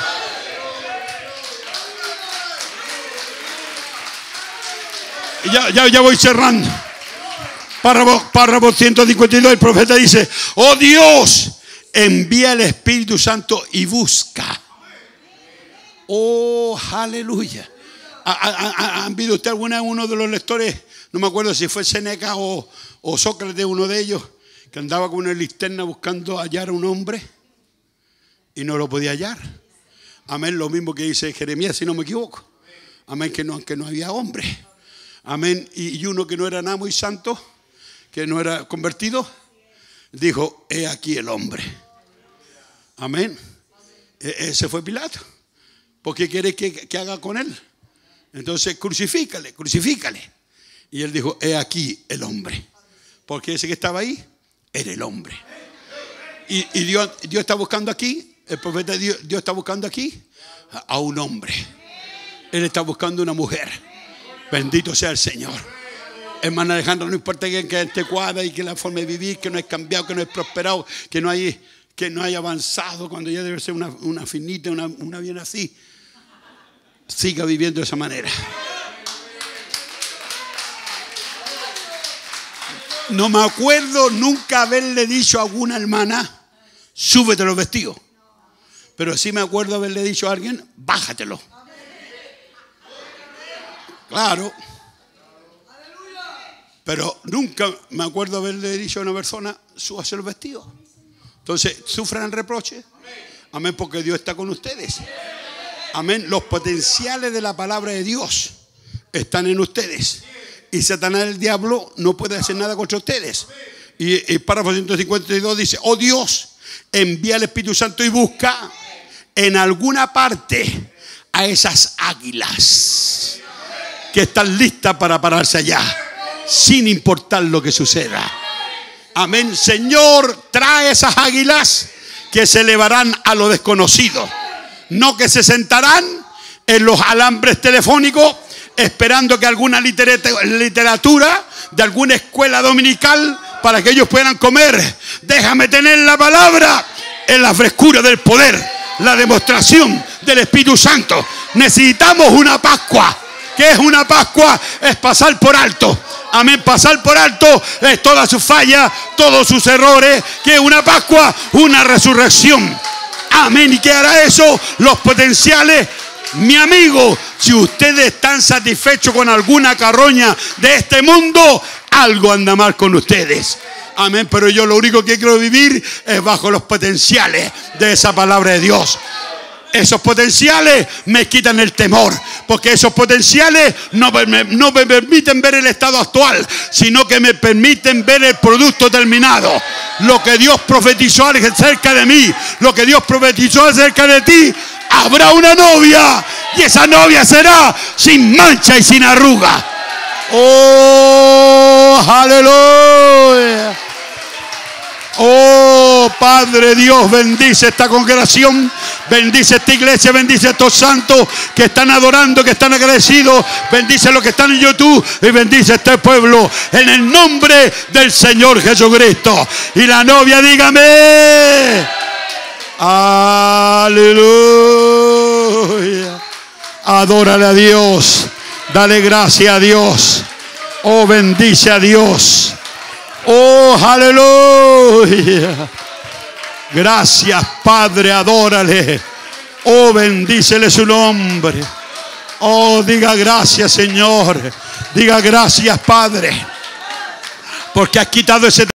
Ya voy cerrando. Párrafo 152, el profeta dice, oh Dios, envía el Espíritu Santo y busca. Oh, aleluya. ¿Han visto usted alguna vez uno de los lectores? No me acuerdo si fue Seneca o Sócrates, uno de ellos, que andaba con una linterna buscando hallar a un hombre y no lo podía hallar. Amén, lo mismo que dice Jeremías, si no me equivoco. Amén, que no había hombre. Amén, y uno que no era nada muy santo, que no era convertido, dijo, he aquí el hombre. Amén. Ese fue Pilato. ¿Por qué quiere que haga con él? Entonces crucifícale. Y él dijo, he aquí el hombre. Porque ese que estaba ahí era el hombre. Y Dios está buscando aquí, el profeta de Dios está buscando aquí a un hombre. Él está buscando una mujer. Bendito sea el Señor. Hermana Alejandra, no importa que esté cuadra y que la forma de vivir, que no es cambiado, que no es prosperado, que no hay avanzado, cuando ya debe ser una finita, una bien así. Siga viviendo de esa manera. No me acuerdo nunca haberle dicho a alguna hermana, súbete los vestidos. Pero sí me acuerdo haberle dicho a alguien, bájatelo. Claro. Pero nunca me acuerdo haberle dicho a una persona, súbase los vestidos. Entonces, sufran el reproche. Amén, porque Dios está con ustedes. Amén. Los potenciales de la palabra de Dios están en ustedes. Y Satanás, el diablo, no puede hacer nada contra ustedes. Y el párrafo 152 dice: oh Dios, envía al Espíritu Santo y busca en alguna parte a esas águilas que están listas para pararse allá, sin importar lo que suceda. Amén. Señor, trae esas águilas que se elevarán a lo desconocido, no que se sentarán en los alambres telefónicos esperando que alguna literatura de alguna escuela dominical para que ellos puedan comer. Déjame tener la palabra en la frescura del poder, la demostración del Espíritu Santo. Necesitamos una Pascua. ¿Qué es una Pascua? Es pasar por alto. Amén, pasar por alto es todas sus fallas, todos sus errores. ¿Qué es una Pascua? Una resurrección. Amén. ¿Y qué hará eso? Los potenciales. Mi amigo, si ustedes están satisfechos con alguna carroña de este mundo, algo anda mal con ustedes. Amén. Pero yo lo único que quiero vivir es bajo los potenciales de esa palabra de Dios. Esos potenciales me quitan el temor, porque esos potenciales no me permiten ver el estado actual, sino que me permiten ver el producto terminado. Lo que Dios profetizó acerca de mí, lo que Dios profetizó acerca de ti. Habrá una novia y esa novia será sin mancha y sin arruga. Oh, aleluya. Oh, Padre Dios, bendice esta congregación, bendice esta iglesia, bendice a estos santos que están adorando, que están agradecidos. Bendice a los que están en YouTube y bendice a este pueblo en el nombre del Señor Jesucristo. Y la novia, dígame: aleluya. Adórale a Dios, dale gracias a Dios. Oh, bendice a Dios. Oh, aleluya. Gracias, Padre, adórale. Oh, bendícele su nombre. Oh, diga gracias, Señor. Diga gracias, Padre, porque has quitado ese